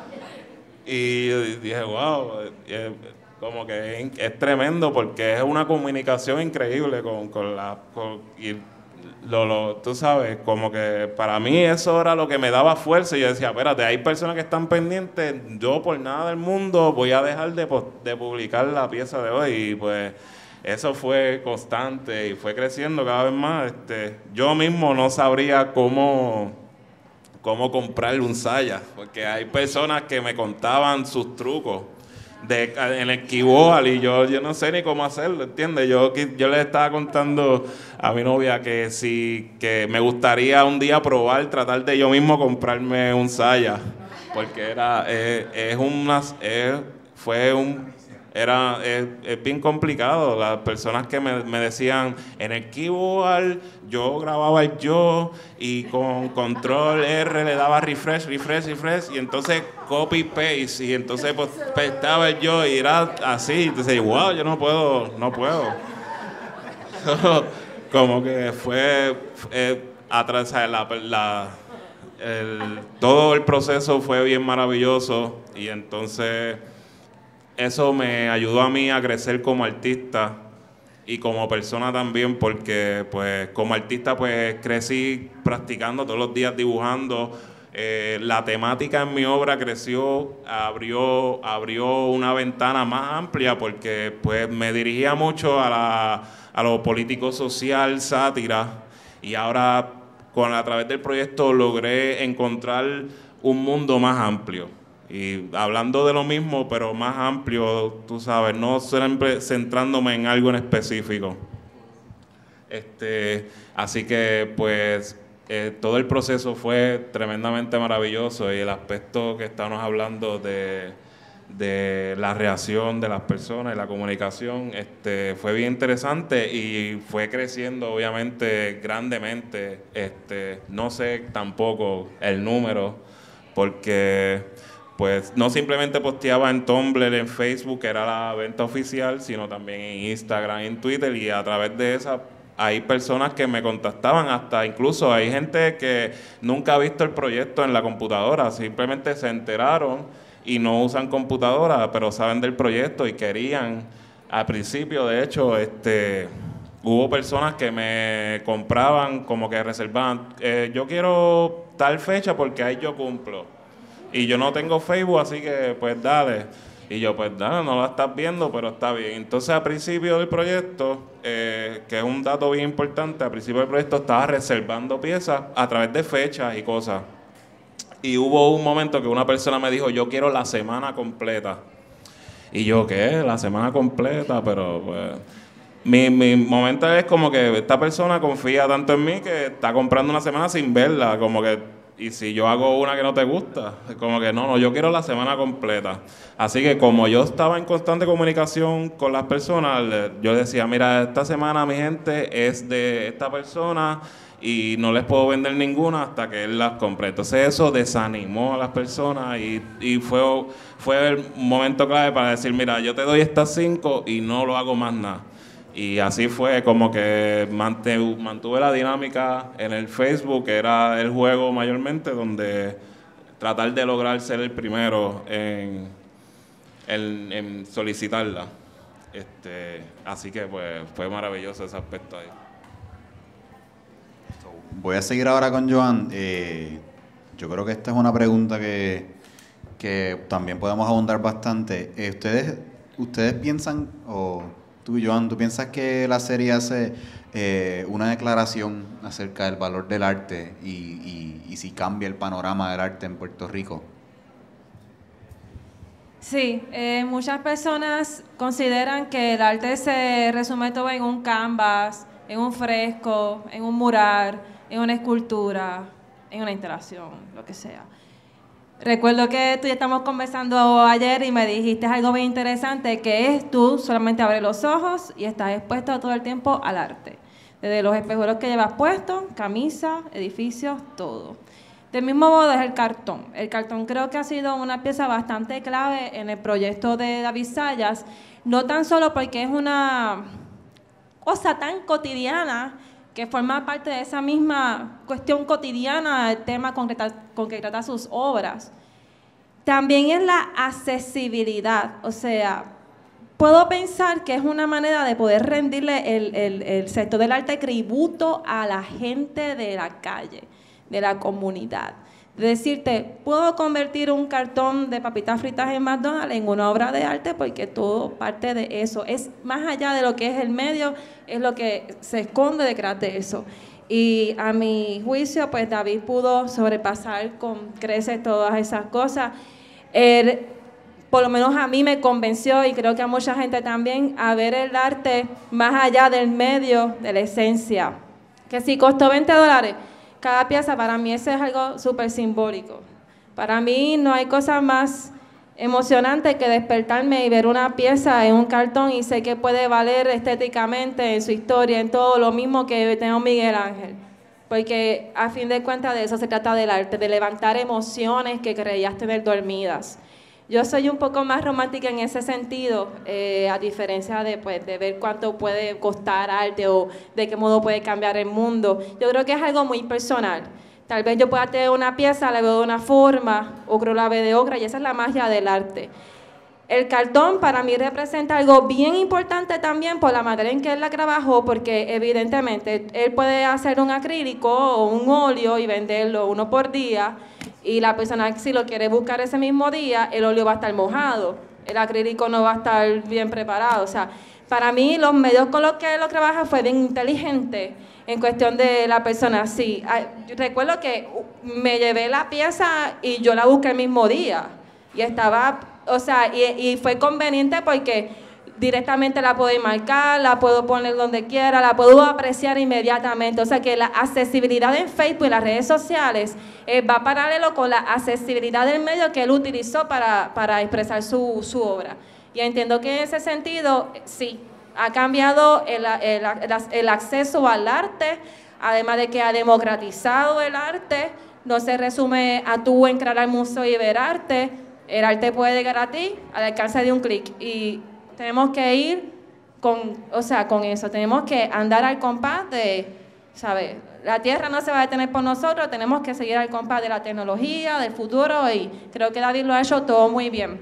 Y dije, wow, eh, como que es, es tremendo porque es una comunicación increíble con, con la... Con, y lo, lo, tú sabes, como que para mí eso era lo que me daba fuerza. Y yo decía, espérate, hay personas que están pendientes, yo por nada del mundo voy a dejar de, de publicar la pieza de hoy. Y pues eso fue constante y fue creciendo cada vez más. Este, yo mismo no sabría cómo, cómo comprarle un saya, porque hay personas que me contaban sus trucos de, en el keyboard y yo, yo no sé ni cómo hacerlo, ¿entiendes? Yo, yo le estaba contando a mi novia que si que me gustaría un día probar, tratar de yo mismo comprarme un Saya, porque era es, es una es, fue un era es, es bien complicado. Las personas que me, me decían en el keyboard yo grababa el yo y con control R le daba refresh, refresh, refresh y entonces copy paste y entonces pues pestaba el yo y era así. Entonces, wow, yo no puedo, no puedo. Como que fue eh, atrás, la, la, el, todo el proceso fue bien maravilloso y entonces eso me ayudó a mí a crecer como artista y como persona también, porque pues como artista pues crecí practicando todos los días dibujando. Eh, la temática en mi obra creció, abrió, abrió una ventana más amplia porque pues me dirigía mucho a, la, a lo político social, sátira, y ahora con, a través del proyecto logré encontrar un mundo más amplio. Y hablando de lo mismo, pero más amplio, tú sabes, no siempre centrándome en algo en específico. Este, así que, pues, eh, todo el proceso fue tremendamente maravilloso y el aspecto que estamos hablando de, de la reacción de las personas y la comunicación, este, fue bien interesante y fue creciendo, obviamente, grandemente. Este, no sé tampoco el número, porque pues no simplemente posteaba en Tumblr, en Facebook, que era la venta oficial, sino también en Instagram, en Twitter, y a través de esa hay personas que me contactaban, hasta incluso hay gente que nunca ha visto el proyecto en la computadora, simplemente se enteraron y no usan computadora, pero saben del proyecto y querían. Al principio, de hecho, este, hubo personas que me compraban, como que reservaban, eh, yo quiero tal fecha porque ahí yo cumplo. Y yo no tengo Facebook, así que pues dale. Y yo, pues dale, no la estás viendo, pero está bien. Entonces, al principio del proyecto, eh, que es un dato bien importante, al principio del proyecto estaba reservando piezas a través de fechas y cosas. Y hubo un momento que una persona me dijo, yo quiero la semana completa. Y yo, ¿qué? La semana completa, pero pues... Mi, mi momento es como que esta persona confía tanto en mí que está comprando una semana sin verla, como que... Y si yo hago una que no te gusta, como que no, no, yo quiero la semana completa. Así que como yo estaba en constante comunicación con las personas, yo decía, mira, esta semana mi gente es de esta persona y no les puedo vender ninguna hasta que él las compre. Entonces eso desanimó a las personas y, y fue, fue el momento clave para decir, mira, yo te doy estas cinco y no lo hago más nada. Y así fue como que mantuve, mantuve la dinámica en el Facebook, que era el juego mayormente, donde tratar de lograr ser el primero en, en, en solicitarla. Este, así que pues fue maravilloso ese aspecto ahí. Voy a seguir ahora con Joan. Eh, yo creo que esta es una pregunta que, que también podemos abundar bastante. Eh, ¿Ustedes, ustedes piensan, o tú, Joan, tú piensas que la serie hace eh, una declaración acerca del valor del arte y, y, y si cambia el panorama del arte en Puerto Rico? Sí, eh, muchas personas consideran que el arte se resume todo en un canvas, en un fresco, en un mural, en una escultura, en una instalación, lo que sea. Recuerdo que tú y yo estamos conversando ayer y me dijiste algo bien interesante, que es tú solamente abres los ojos y estás expuesto todo el tiempo al arte. Desde los espejuelos que llevas puestos, camisa, edificios, todo. Del mismo modo es el cartón. El cartón creo que ha sido una pieza bastante clave en el proyecto de David Zayas, no tan solo porque es una cosa tan cotidiana que forma parte de esa misma cuestión cotidiana del tema con que, con que trata sus obras. También es la accesibilidad, o sea, puedo pensar que es una manera de poder rendirle el, el, el sector del arte tributo a la gente de la calle, de la comunidad. De decirte, puedo convertir un cartón de papitas fritas en McDonald's en una obra de arte porque todo parte de eso. Es más allá de lo que es el medio, es lo que se esconde detrás de eso. Y a mi juicio, pues David pudo sobrepasar con creces todas esas cosas. Él por lo menos a mí me convenció y creo que a mucha gente también, a ver el arte más allá del medio, de la esencia. Que si costó veinte dólares, cada pieza para mí eso es algo súper simbólico. Para mí no hay cosa más emocionante que despertarme y ver una pieza en un cartón y sé que puede valer estéticamente en su historia, en todo lo mismo que tengo Miguel Ángel. Porque a fin de cuentas de eso se trata del arte, de levantar emociones que creías tener dormidas. Yo soy un poco más romántica en ese sentido, eh, a diferencia de, pues, de ver cuánto puede costar arte o de qué modo puede cambiar el mundo. Yo creo que es algo muy personal. Tal vez yo pueda tener una pieza, la veo de una forma, otro la ve de otra, y esa es la magia del arte. El cartón para mí representa algo bien importante también por la manera en que él la trabajó, porque evidentemente él puede hacer un acrílico o un óleo y venderlo uno por día, y la persona si lo quiere buscar ese mismo día, el óleo va a estar mojado, el acrílico no va a estar bien preparado. O sea, para mí los medios con los que él lo trabaja fue bien inteligente en cuestión de la persona. Sí, yo recuerdo que me llevé la pieza y yo la busqué el mismo día, y estaba... O sea, y, y fue conveniente porque directamente la puedo marcar, la puedo poner donde quiera, la puedo apreciar inmediatamente. O sea, que la accesibilidad en Facebook y las redes sociales eh, va paralelo con la accesibilidad del medio que él utilizó para, para expresar su, su obra. Y entiendo que en ese sentido, sí, ha cambiado el, el, el acceso al arte, además de que ha democratizado el arte. No se resume a tú entrar al museo y ver arte. El arte puede llegar a ti al alcance de un clic, y tenemos que ir con, o sea, con eso, tenemos que andar al compás de, ¿sabes? La tierra no se va a detener por nosotros, tenemos que seguir al compás de la tecnología, del futuro, y creo que David lo ha hecho todo muy bien.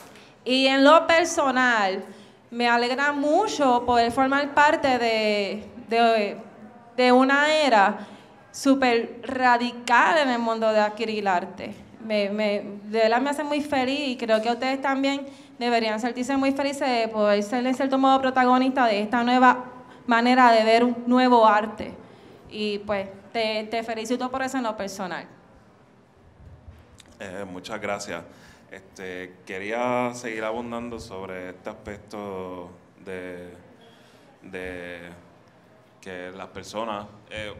Y en lo personal, me alegra mucho poder formar parte de, de, de una era súper radical en el mundo de adquirir arte. Me, me, de verdad me hace muy feliz, y creo que ustedes también deberían sentirse muy felices de poder ser en cierto modo protagonistas de esta nueva manera de ver un nuevo arte. Y pues te, te felicito por eso en lo personal. Eh, muchas gracias. Este, quería seguir abundando sobre este aspecto de, de que las personas, eh,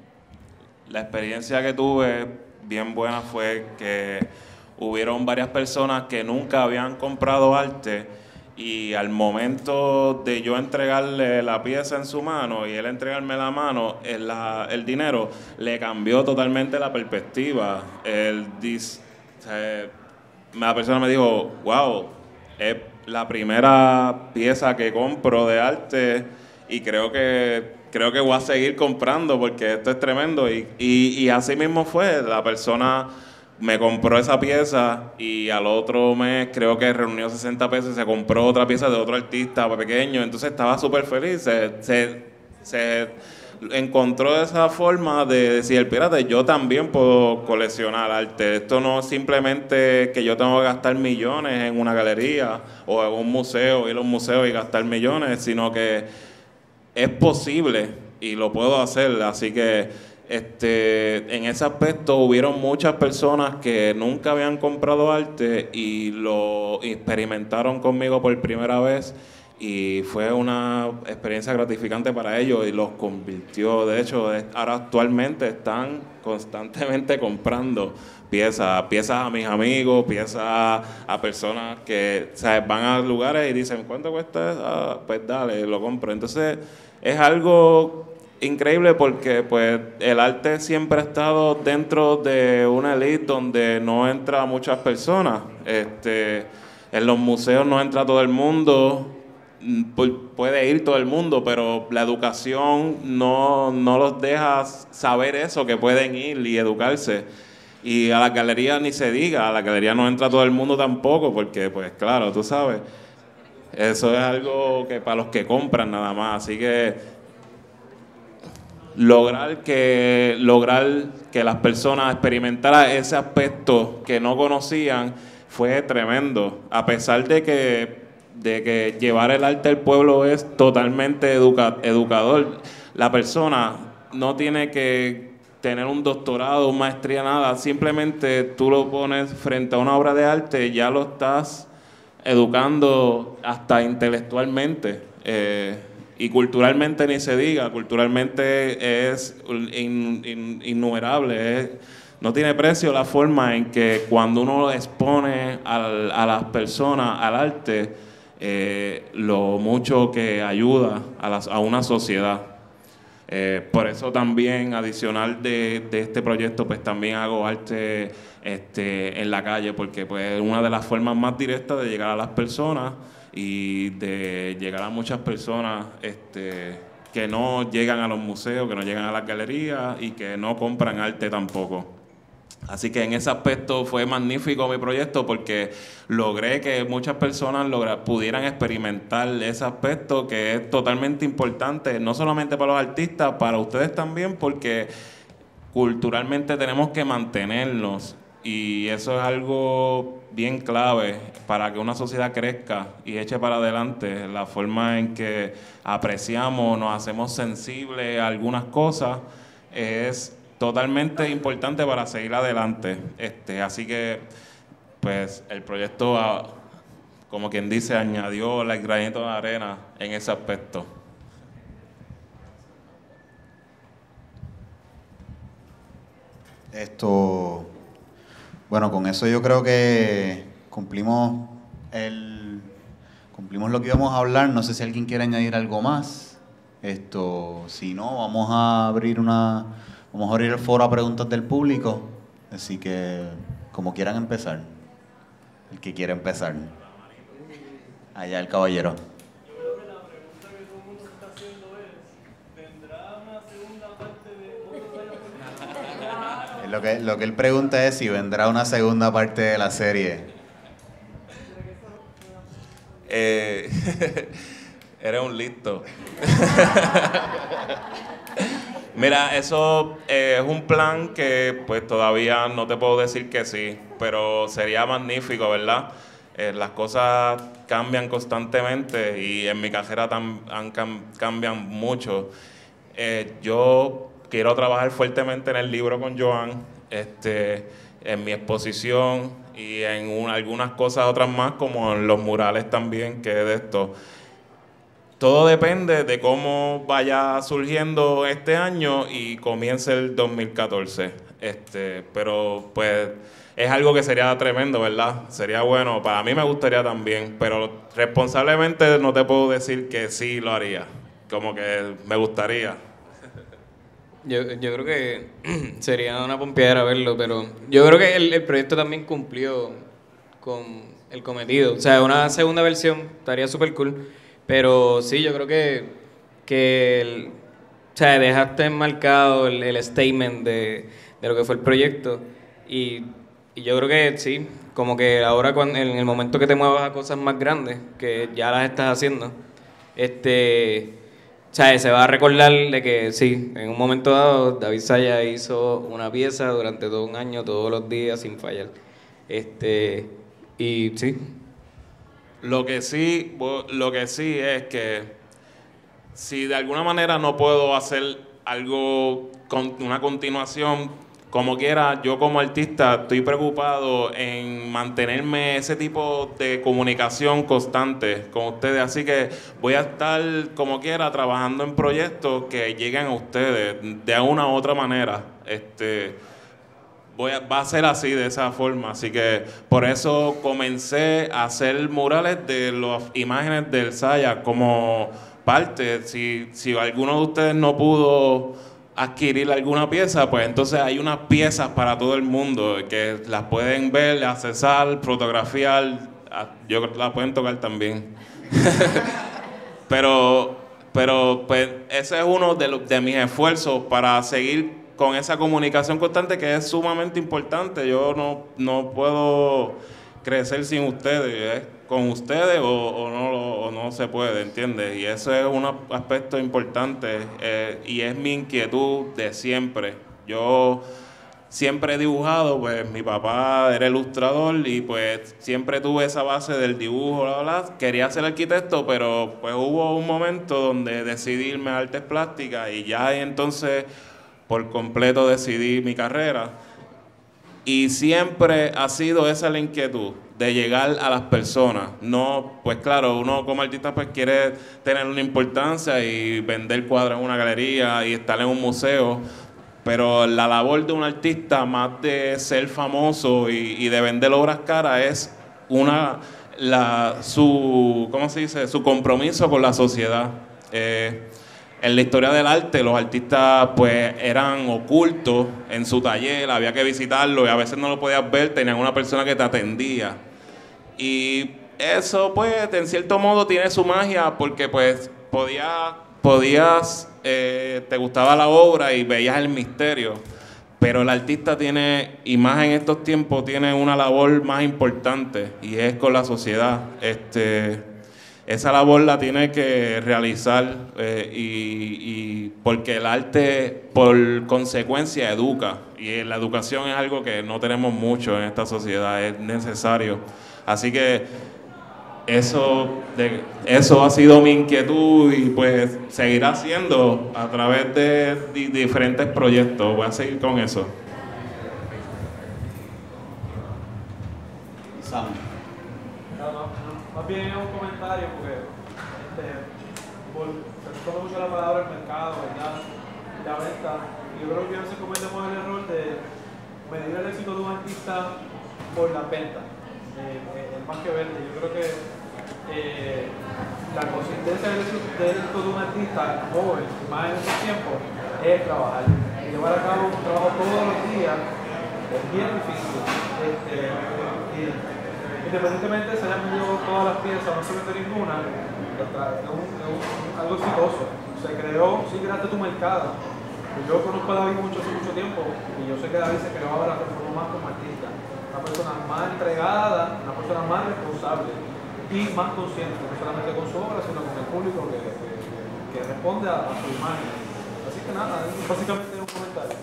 la experiencia que tuve bien buena fue que hubieron varias personas que nunca habían comprado arte, y al momento de yo entregarle la pieza en su mano y él entregarme la mano, el, la, el dinero, le cambió totalmente la perspectiva. El, dis, eh, la persona me dijo, wow, es la primera pieza que compro de arte y creo que creo que voy a seguir comprando porque esto es tremendo. Y, y, y así mismo fue. La persona me compró esa pieza y al otro mes creo que reunió sesenta pesos y se compró otra pieza de otro artista pequeño. Entonces estaba súper feliz. Se, se, se encontró esa forma de decir, espérate, yo también puedo coleccionar arte. Esto no es simplemente que yo tengo que gastar millones en una galería o en un museo, ir a un museo y gastar millones, sino que es posible y lo puedo hacer. Así que este, en ese aspecto hubieron muchas personas que nunca habían comprado arte y lo experimentaron conmigo por primera vez, y fue una experiencia gratificante para ellos y los convirtió. De hecho, ahora actualmente están constantemente comprando piezas, piezas a mis amigos, piezas a, a personas que, o sea, van a lugares y dicen, ¿cuánto cuesta eso? Ah, pues dale, lo compro. Entonces es algo increíble porque pues el arte siempre ha estado dentro de una elite donde no entra muchas personas. Este, en los museos no entra todo el mundo, puede ir todo el mundo, pero la educación no, no los deja saber eso, que pueden ir y educarse. Y a la galería ni se diga, a la galería no entra todo el mundo tampoco, porque pues claro, tú sabes, eso es algo que para los que compran nada más. Así que lograr que, lograr que las personas experimentaran ese aspecto que no conocían fue tremendo, a pesar de que de que llevar el arte al pueblo es totalmente educa, educador. La persona no tiene que tener un doctorado, una maestría, nada. Simplemente tú lo pones frente a una obra de arte, ya lo estás educando hasta intelectualmente, eh, y culturalmente ni se diga, culturalmente es in, in, innumerable, es, no tiene precio la forma en que cuando uno expone al, a las personas al arte, eh, lo mucho que ayuda a, las, a una sociedad. Eh, por eso también, adicional de, de este proyecto, pues también hago arte este, en la calle, porque pues es una de las formas más directas de llegar a las personas y de llegar a muchas personas este, que no llegan a los museos, que no llegan a las galerías y que no compran arte tampoco. Así que en ese aspecto fue magnífico mi proyecto, porque logré que muchas personas logra, pudieran experimentar ese aspecto que es totalmente importante, no solamente para los artistas, para ustedes también, porque culturalmente tenemos que mantenernos, y eso es algo bien clave para que una sociedad crezca y eche para adelante. La forma en que apreciamos, nos hacemos sensibles a algunas cosas es totalmente importante para seguir adelante. Este, así que, pues, el proyecto, como quien dice, añadió el granito de arena en ese aspecto. Esto, bueno, con eso yo creo que cumplimos el, cumplimos lo que íbamos a hablar. No sé si alguien quiere añadir algo más. Esto, si no, vamos a abrir una Vamos a abrir el foro a preguntas del público, así que como quieran empezar, el que quiera empezar. Allá el caballero. Yo creo que la pregunta que todo el mundo se está haciendo es, ¿vendrá una segunda parte de Lo que, lo que él pregunta es si vendrá una segunda parte de la serie. Eh, eres un listo. Mira, eso eh, es un plan que pues todavía no te puedo decir que sí, pero sería magnífico, ¿verdad? Eh, las cosas cambian constantemente y en mi carrera tam, han, cam, cambian mucho. Eh, yo quiero trabajar fuertemente en el libro con Joan, este, en mi exposición y en un, algunas cosas otras más, como en los murales también, que es de esto. Todo depende de cómo vaya surgiendo este año y comience el dos mil catorce. Este, pero pues es algo que sería tremendo, ¿verdad? Sería bueno. Para mí me gustaría también, pero responsablemente no te puedo decir que sí lo haría. Como que me gustaría. Yo, yo creo que sería una pompeadera verlo, pero yo creo que el, el proyecto también cumplió con el cometido. O sea, una segunda versión estaría súper cool. Pero sí, yo creo que, que el, o sea, dejaste marcado el, el statement de, de lo que fue el proyecto. Y, y yo creo que sí, como que ahora cuando, en el momento que te muevas a cosas más grandes, que ya las estás haciendo, este, o sea, se va a recordar de que sí, en un momento dado David Saya hizo una pieza durante todo un año, todos los días, sin fallar. Este, y sí. Lo que sí, lo que sí es que si de alguna manera no puedo hacer algo con una continuación, como quiera, yo como artista estoy preocupado en mantenerme ese tipo de comunicación constante con ustedes, así que voy a estar como quiera trabajando en proyectos que lleguen a ustedes de una u otra manera. Este, Voy a, va a ser así, de esa forma. Así que por eso comencé a hacer murales de las imágenes del Saya como parte. Si, si alguno de ustedes no pudo adquirir alguna pieza, pues entonces hay unas piezas para todo el mundo que las pueden ver, accesar, fotografiar. Yo creo que las pueden tocar también. pero, pero pues ese es uno de, los, de mis esfuerzos para seguir con esa comunicación constante que es sumamente importante. Yo no, no puedo crecer sin ustedes, ¿eh? Con ustedes o, o, no, o no se puede, ¿entiendes? Y eso es un aspecto importante eh, y es mi inquietud de siempre. Yo siempre he dibujado, pues mi papá era ilustrador y pues siempre tuve esa base del dibujo, bla, bla. Quería ser arquitecto, pero pues hubo un momento donde decidí irme a artes plásticas y ya entonces por completo decidí mi carrera. Y siempre ha sido esa la inquietud, de llegar a las personas. No, pues claro, uno como artista pues quiere tener una importancia y vender cuadros en una galería y estar en un museo, pero la labor de un artista, más de ser famoso y, y de vender obras caras, es una, la, su, ¿cómo se dice? Su compromiso con la sociedad. Eh, En la historia del arte, los artistas pues eran ocultos en su taller, había que visitarlo y a veces no lo podías ver, tenían una persona que te atendía. Y eso pues en cierto modo tiene su magia porque pues podías, podías eh, te gustaba la obra y veías el misterio. Pero el artista tiene, y más en estos tiempos, tiene una labor más importante y es con la sociedad. Este... Esa labor la tiene que realizar eh, y, y porque el arte por consecuencia educa y la educación es algo que no tenemos mucho en esta sociedad, es necesario. Así que eso, de, eso ha sido mi inquietud y pues seguirá siendo a través de, de diferentes proyectos. Voy a seguir con eso. Sam. Más bien es un comentario porque este, por, se toma mucho la palabra el mercado, ¿verdad? La venta. Y yo creo que a veces cometemos el error de medir el éxito de un artista por la venta. Eh, eh, es más que verde. Yo creo que eh, la consistencia del éxito, del éxito de un artista joven, más en estos tiempos, es trabajar. Y llevar a cabo un trabajo todos los días es bien difícil. Este, y, Independientemente se hayan vendido todas las piezas, no se vende ninguna, es, un, es un, algo exitoso. Se creó, sí creaste tu mercado. Yo conozco a David mucho, hace mucho tiempo y yo sé que David se creó ahora más como artista. Una persona más entregada, una persona más responsable y más consciente, no solamente con su obra, sino con el público que, que, que responde a, a su imagen. Así que nada, básicamente es un comentario.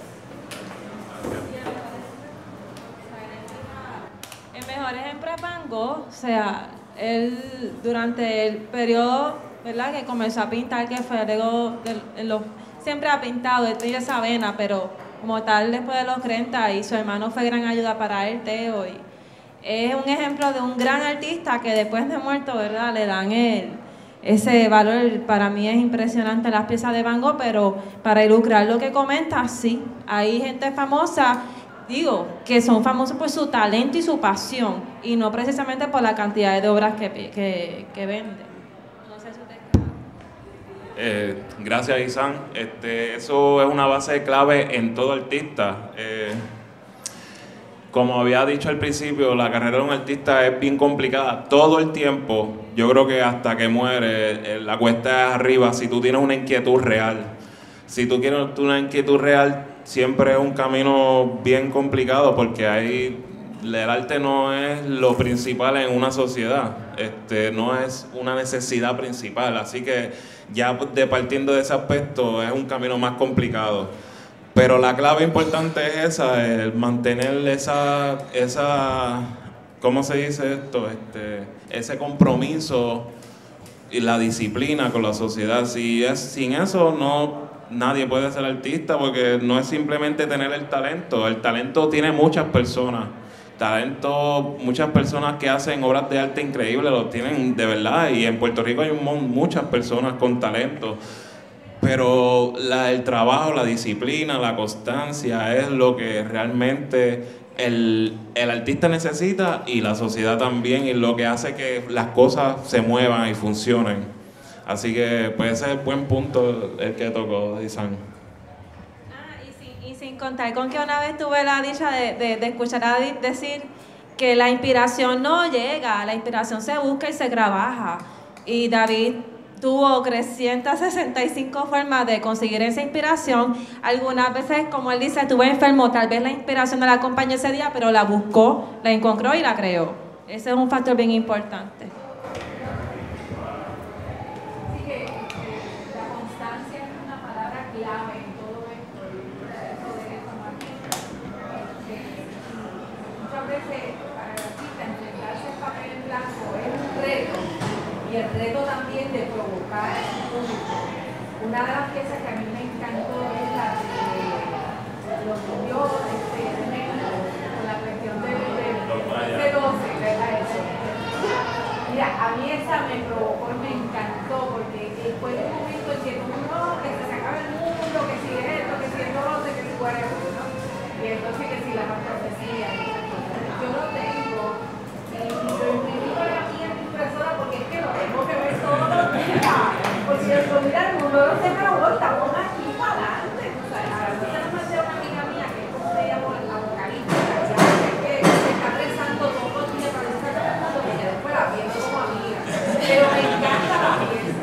El mejor ejemplo es Van Gogh, o sea, él durante el periodo, ¿verdad?, que comenzó a pintar, que fue luego, de, de los, siempre ha pintado, él tiene esa vena, pero como tal después de los treinta, y su hermano fue gran ayuda para él, Teo, y es un ejemplo de un gran artista que después de muerto, ¿verdad?, le dan el, ese valor. Para mí es impresionante las piezas de Van Gogh, pero para ilustrar lo que comenta, sí, hay gente famosa, digo, que son famosos por su talento y su pasión, y no precisamente por la cantidad de obras que, que, que venden. No sé si usted... Eh, gracias, Isan. Este, eso es una base clave en todo artista. Eh, como había dicho al principio, la carrera de un artista es bien complicada todo el tiempo. Yo creo que hasta que muere, eh, la cuesta es arriba si tú tienes una inquietud real. Si tú tienes una inquietud real, siempre es un camino bien complicado porque ahí el arte no es lo principal en una sociedad, este, no es una necesidad principal, así que ya de partiendo de ese aspecto es un camino más complicado. Pero la clave importante es esa, el mantener esa, esa, ¿cómo se dice esto? Este, ese compromiso y la disciplina con la sociedad. Si es, sin eso no... Nadie puede ser artista porque no es simplemente tener el talento. El talento tiene muchas personas. Talento, muchas personas que hacen obras de arte increíbles lo tienen de verdad. Y en Puerto Rico hay un, muchas personas con talento. Pero la, el trabajo, la disciplina, la constancia es lo que realmente el, el artista necesita y la sociedad también. Y lo que hace que las cosas se muevan y funcionen. Así que pues ese es el buen punto el que tocó Isan. Ah, y sin, y sin contar con que una vez tuve la dicha de, de, de escuchar a David decir que la inspiración no llega, la inspiración se busca y se trabaja. Y David tuvo trescientas sesenta y cinco formas de conseguir esa inspiración. Algunas veces, como él dice, estuvo enfermo, tal vez la inspiración no la acompañó ese día, pero la buscó, la encontró y la creó. Ese es un factor bien importante. Y el reto también de provocar el público. Una de las piezas que a mí me encantó es la de los niños este, de México, con la ese doce, ¿verdad? Ese. Mira, a mí esa me provocó y me encantó porque fue un momento en que tú no, que se acaba el mundo, que si es esto, que si es lo otro, que si fuera eso, ¿no? Y entonces que si las profecías y esas cosas. Yo lo tengo y, y lo imprimí para mí en mi impresora porque es que lo tengo que ver todos los días. Porque yo mira, el mundo no se acabó, estamos aquí para adelante. O sea, ahora no se nos mandé una amiga mía que es como se llama la vocalista, que se está rezando todos los días para estar rezando porque después la pienso como amiga. Pero me encanta la pieza.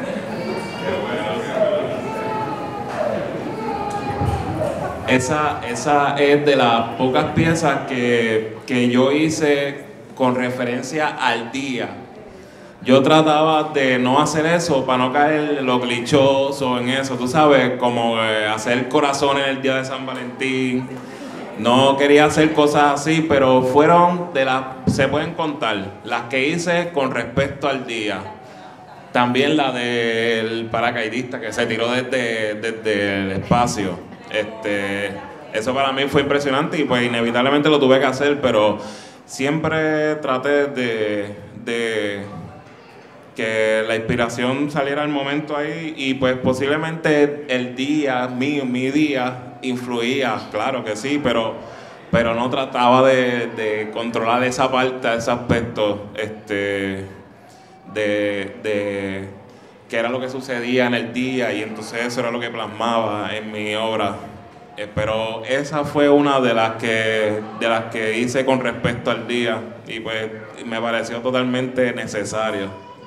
Esa, esa es de las pocas piezas que, que yo hice con referencia al día. Yo trataba de no hacer eso para no caer en lo clichoso, en eso, tú sabes, como eh, hacer corazones el día de San Valentín. No quería hacer cosas así, pero fueron de las, se pueden contar, las que hice con respecto al día. También la del paracaidista que se tiró desde, desde el espacio. Este, eso para mí fue impresionante y pues inevitablemente lo tuve que hacer, pero siempre traté de, de que la inspiración saliera al momento ahí y pues posiblemente el día mío, mi día influía, claro que sí, pero, pero no trataba de, de controlar esa parte, ese aspecto este, de, de qué era lo que sucedía en el día y entonces eso era lo que plasmaba en mi obra. Eh, pero esa fue una de las que de las que hice con respecto al día y pues me pareció totalmente necesario.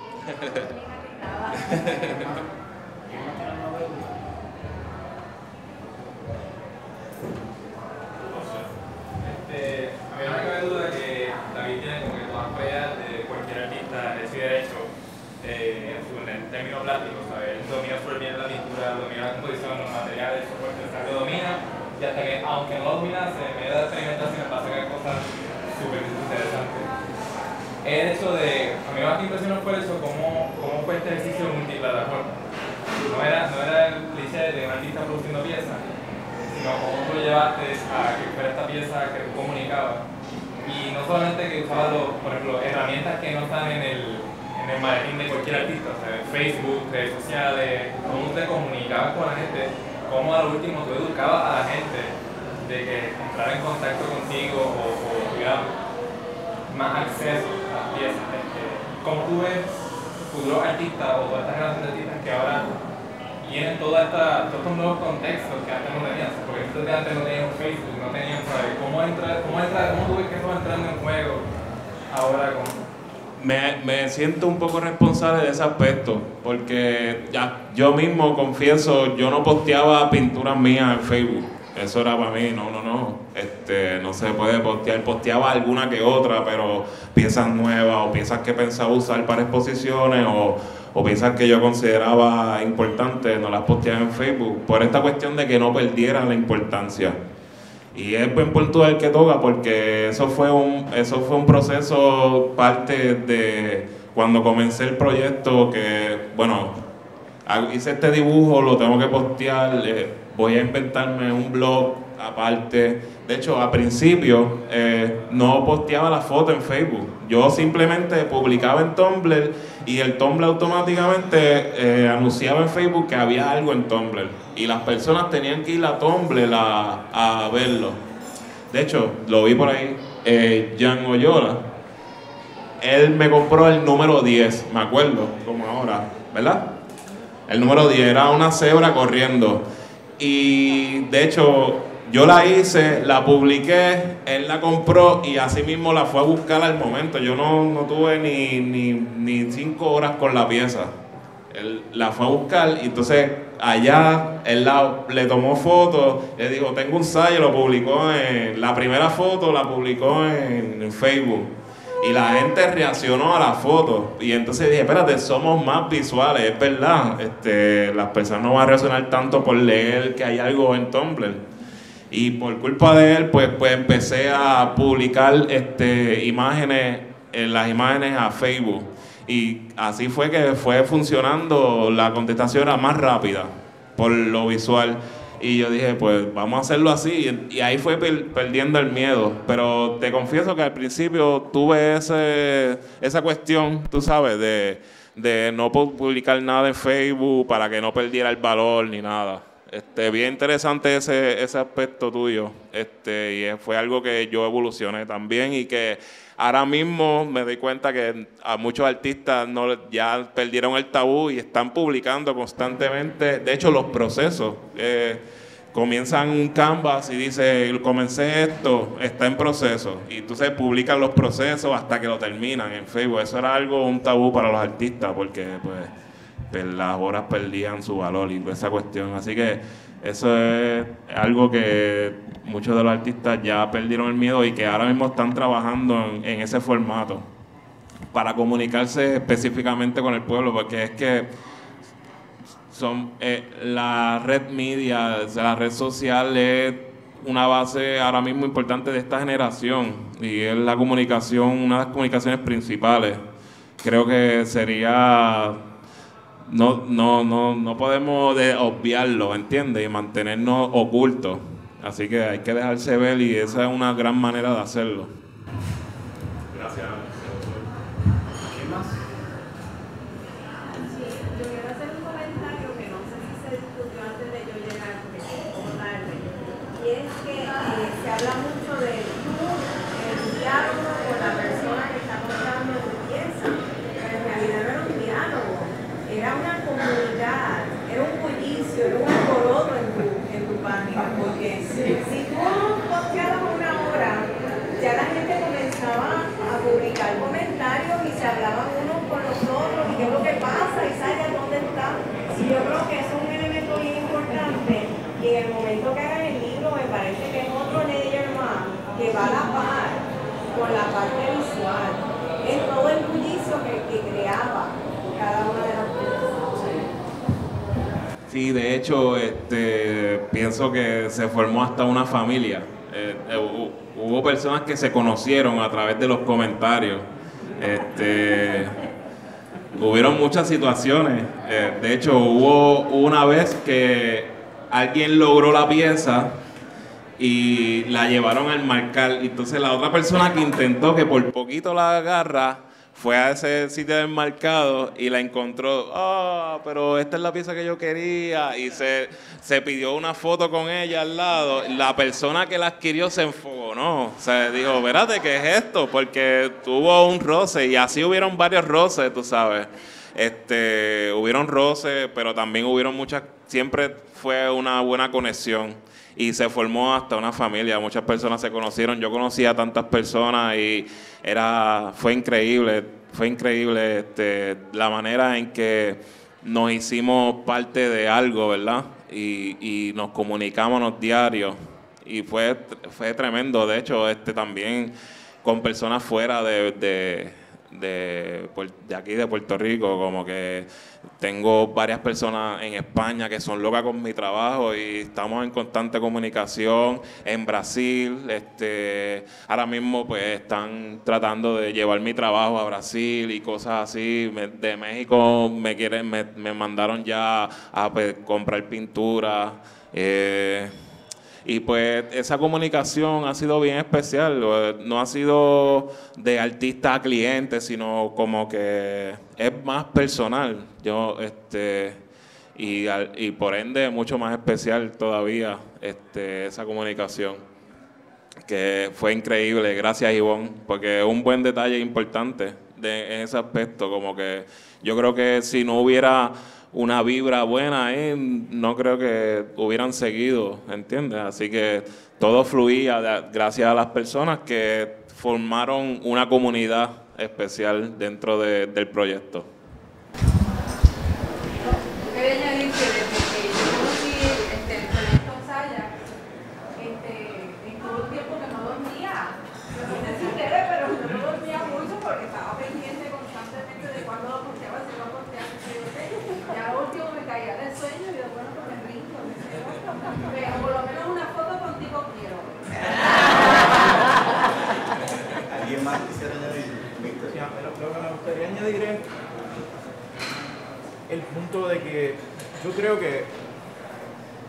Este, a mí no me cabe duda que David tiene como que todas las cualidades de cualquier artista hecho y derecho. Eh, en, su, en el término plástico, ¿sabes? Él domina súper bien la pintura, domina la composición, los materiales, el soporte, o sea, lo domina y hasta que, aunque no lo dominase, en medio de la experimentación va a sacar cosas súper interesantes. El hecho de, a mí más que impresionó fue eso, cómo, cómo fue este ejercicio multiplataforma. No era, no era el cliché de un artista produciendo piezas, sino cómo tú lo llevaste a que fuera esta pieza que tú comunicabas. Y no solamente que usabas, los, por ejemplo, herramientas que no están en el en el maletín de cualquier artista, o sea, Facebook, redes sociales, cómo te comunicabas con la gente, cómo al último tú educabas a la gente de que entrara en contacto contigo o, o tuviera más acceso a las piezas. Este, ¿Cómo tú ves futuros artistas o toda esta generación de artistas que ahora tienen toda esta, todos estos nuevos contextos que antes no tenían? Porque antes no tenían Facebook, no tenían, ¿sabes? ¿Cómo, entra, cómo, entra, ¿Cómo tú ves que eso va entrando en juego ahora con...? Me, me siento un poco responsable de ese aspecto, porque ya yo mismo confieso, yo no posteaba pinturas mías en Facebook. Eso era para mí, no, no, no. Este, no se puede postear. Posteaba alguna que otra, pero piezas nuevas o piezas que pensaba usar para exposiciones o, o piezas que yo consideraba importantes, no las posteaba en Facebook, por esta cuestión de que no perdiera la importancia. Y es buen punto el que toca porque eso fue un eso fue un proceso parte de cuando comencé el proyecto que, bueno, hice este dibujo, lo tengo que postear, eh, voy a inventarme un blog aparte. De hecho, al principio eh, no posteaba la foto en Facebook, yo simplemente publicaba en Tumblr y el Tumblr automáticamente eh, anunciaba en Facebook que había algo en Tumblr y las personas tenían que ir a Tumblr a, a verlo. De hecho, lo vi por ahí, eh, Jan Oyola, él me compró el número diez, me acuerdo, como ahora, ¿verdad? El número diez era una cebra corriendo y de hecho yo la hice, la publiqué, él la compró y así mismo la fue a buscar al momento. Yo no, no tuve ni, ni, ni cinco horas con la pieza. Él la fue a buscar y entonces allá él la, le tomó fotos, le dijo, tengo un ensayo, lo publicó en, la primera foto la publicó en, en Facebook. Y la gente reaccionó a la foto. Y entonces dije, espérate, somos más visuales, es verdad. Este, las personas no van a reaccionar tanto por leer que hay algo en Tumblr. Y por culpa de él, pues, pues empecé a publicar este, imágenes, eh, las imágenes a Facebook. Y así fue que fue funcionando, la contestación era más rápida por lo visual. Y yo dije, pues vamos a hacerlo así. Y ahí fue per perdiendo el miedo. Pero te confieso que al principio tuve ese, esa cuestión, tú sabes, de, de no publicar nada en Facebook para que no perdiera el valor ni nada. Este, bien interesante ese, ese aspecto tuyo. Este, y fue algo que yo evolucioné también y que ahora mismo me doy cuenta que a muchos artistas no, ya perdieron el tabú y están publicando constantemente. De hecho, los procesos. Eh, comienzan un canvas y dice, comencé esto, está en proceso. Y entonces publican los procesos hasta que lo terminan en Facebook. Eso era algo, un tabú para los artistas, porque pues, pues las horas perdían su valor y esa cuestión. Así que eso es algo que muchos de los artistas ya perdieron el miedo y que ahora mismo están trabajando en, en ese formato para comunicarse específicamente con el pueblo, porque es que son eh, la red media, o sea, la red social es una base ahora mismo importante de esta generación y es la comunicación, una de las comunicaciones principales. Creo que sería, no, no, no, no podemos de obviarlo, ¿entiendes? Y mantenernos ocultos. Así que hay que dejarse ver y esa es una gran manera de hacerlo. Gracias. ¿Quién más? Sí, yo quiero hacer un comentario que no sé si se discutió antes de yo llegar, porque es como tarde. Y es que eh, se habla mucho de tú, el diálogo con la persona que está contando tu pieza. Pero en realidad no era un diálogo, era una comunidad, era un bullicio, era un alboroto en tu, en tu página. Porque si tú posteabas una hora, ya la gente comenzaba a publicar comentarios y se hablaban unos con los otros y qué es lo que pasa y sabe dónde está. Sí, yo creo que eso es un elemento bien importante y en el momento que hagan el libro me parece que es otro layer más que va a la par con la parte visual. Es todo el bullicio que, que creaba cada una de las piezas. Sí, de hecho, este, pienso que se formó hasta una familia. Eh, eh, hubo personas que se conocieron a través de los comentarios. Este, hubieron muchas situaciones. Eh, de hecho, hubo una vez que alguien logró la pieza y la llevaron al marcar. Entonces la otra persona que intentó que por poquito la agarra fue a ese sitio del mercado y la encontró. Ah, oh, pero esta es la pieza que yo quería. Y se, se pidió una foto con ella al lado. La persona que la adquirió se enfogonó. O sea, dijo, espérate, ¿qué es esto? Porque tuvo un roce y así hubieron varios roces, tú sabes. Este, hubieron roces, pero también hubieron muchas, siempre fue una buena conexión. Y se formó hasta una familia, muchas personas se conocieron, yo conocí a tantas personas y era, fue increíble, fue increíble este, la manera en que nos hicimos parte de algo, ¿verdad? Y, y nos comunicábamos diarios y fue, fue tremendo, de hecho, este, también con personas fuera de, de, de, de aquí de Puerto Rico, como que tengo varias personas en España que son locas con mi trabajo y estamos en constante comunicación. En Brasil, este, ahora mismo pues están tratando de llevar mi trabajo a Brasil y cosas así. Me, de México me quieren, me, me mandaron ya a pues, comprar pintura. Eh, Y pues esa comunicación ha sido bien especial, no ha sido de artista a cliente, sino como que es más personal. Yo, este, y, y por ende mucho más especial todavía este, esa comunicación, que fue increíble. Gracias, Ivonne, porque es un buen detalle importante de, en ese aspecto, como que yo creo que si no hubiera una vibra buena ahí, no creo que hubieran seguido, ¿entiendes? Así que todo fluía de, gracias a las personas que formaron una comunidad especial dentro de, del proyecto. Yo quería añadir que desde que yo conocí este, el proyecto Saya, este, en todo el tiempo que no dormía, no sé si ustedes, pero yo no dormía mucho porque estaba pendiente constantemente de cuándo lo posteaba, si lo posteaba, si yo sé. Ya lo último me caía del sueño y de bueno que me rindo. Pero por lo menos una foto contigo quiero. ¿Alguien más quisiera añadir? Víctor, sí, lo que me gustaría añadir es el punto de que yo creo que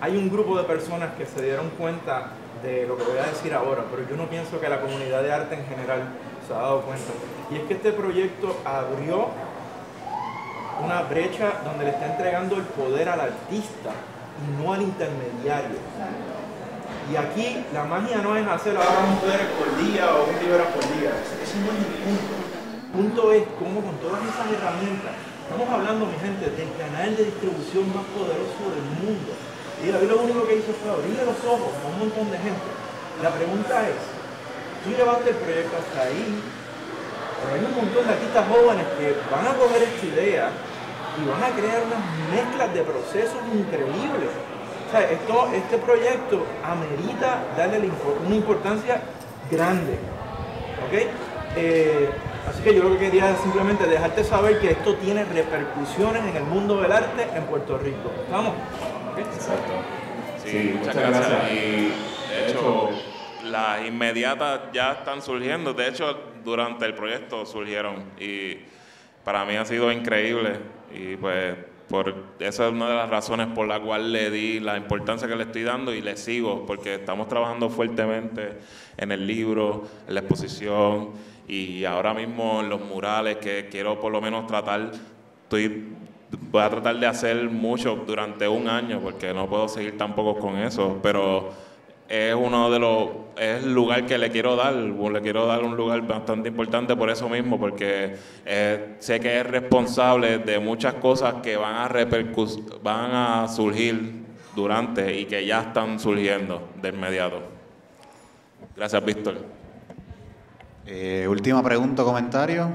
hay un grupo de personas que se dieron cuenta de lo que voy a decir ahora, pero yo no pienso que la comunidad de arte en general se ha dado cuenta. Y es que este proyecto abrió una brecha donde le está entregando el poder al artista y no al intermediario. Y aquí la magia no es hacer ahora un poder por día o un libro por día. Ese no es el punto. El punto es cómo con todas esas herramientas, estamos hablando, mi gente, del canal de distribución más poderoso del mundo. Y David lo único que hizo fue abrirle los ojos a un montón de gente. La pregunta es, tú llevaste el proyecto hasta ahí, pero hay un montón de artistas jóvenes que van a coger esta idea y van a crear unas mezclas de procesos increíbles. O sea, esto, este proyecto amerita darle una importancia grande. ¿Ok? Eh, así que yo lo que quería es simplemente dejarte saber que esto tiene repercusiones en el mundo del arte en Puerto Rico. ¿Estamos? ¿Okay? Exacto. Sí, sí, muchas gracias. gracias. Y de hecho, las inmediatas ya están surgiendo. De hecho, durante el proyecto surgieron. Y para mí ha sido increíble. Y pues, por esa es una de las razones por la cual le di la importancia que le estoy dando y le sigo. Porque estamos trabajando fuertemente en el libro, en la exposición y ahora mismo en los murales que quiero por lo menos tratar. Estoy... Voy a tratar de hacer mucho durante un año porque no puedo seguir tampoco con eso, pero es uno de los, es el lugar que le quiero dar, le quiero dar un lugar bastante importante por eso mismo, porque eh, sé que es responsable de muchas cosas que van a repercu- van a surgir durante y que ya están surgiendo de inmediato. Gracias, Víctor. Eh, última pregunta o comentario.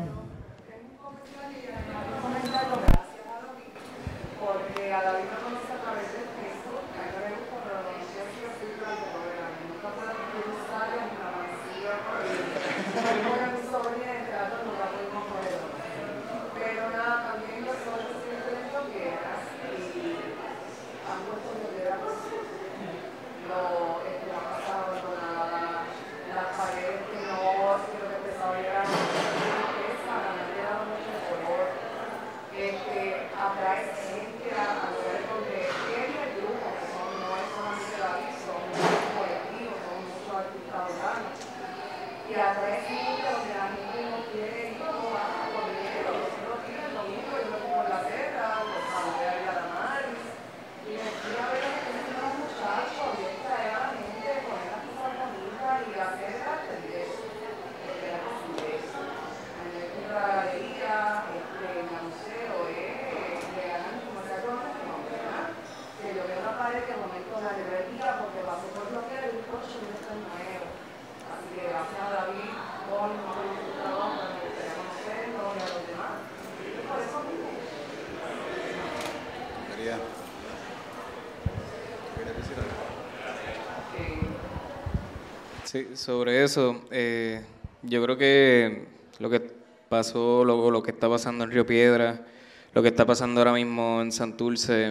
Sí, sobre eso, eh, yo creo que lo que pasó, lo, lo que está pasando en Río Piedra, lo que está pasando ahora mismo en Santurce,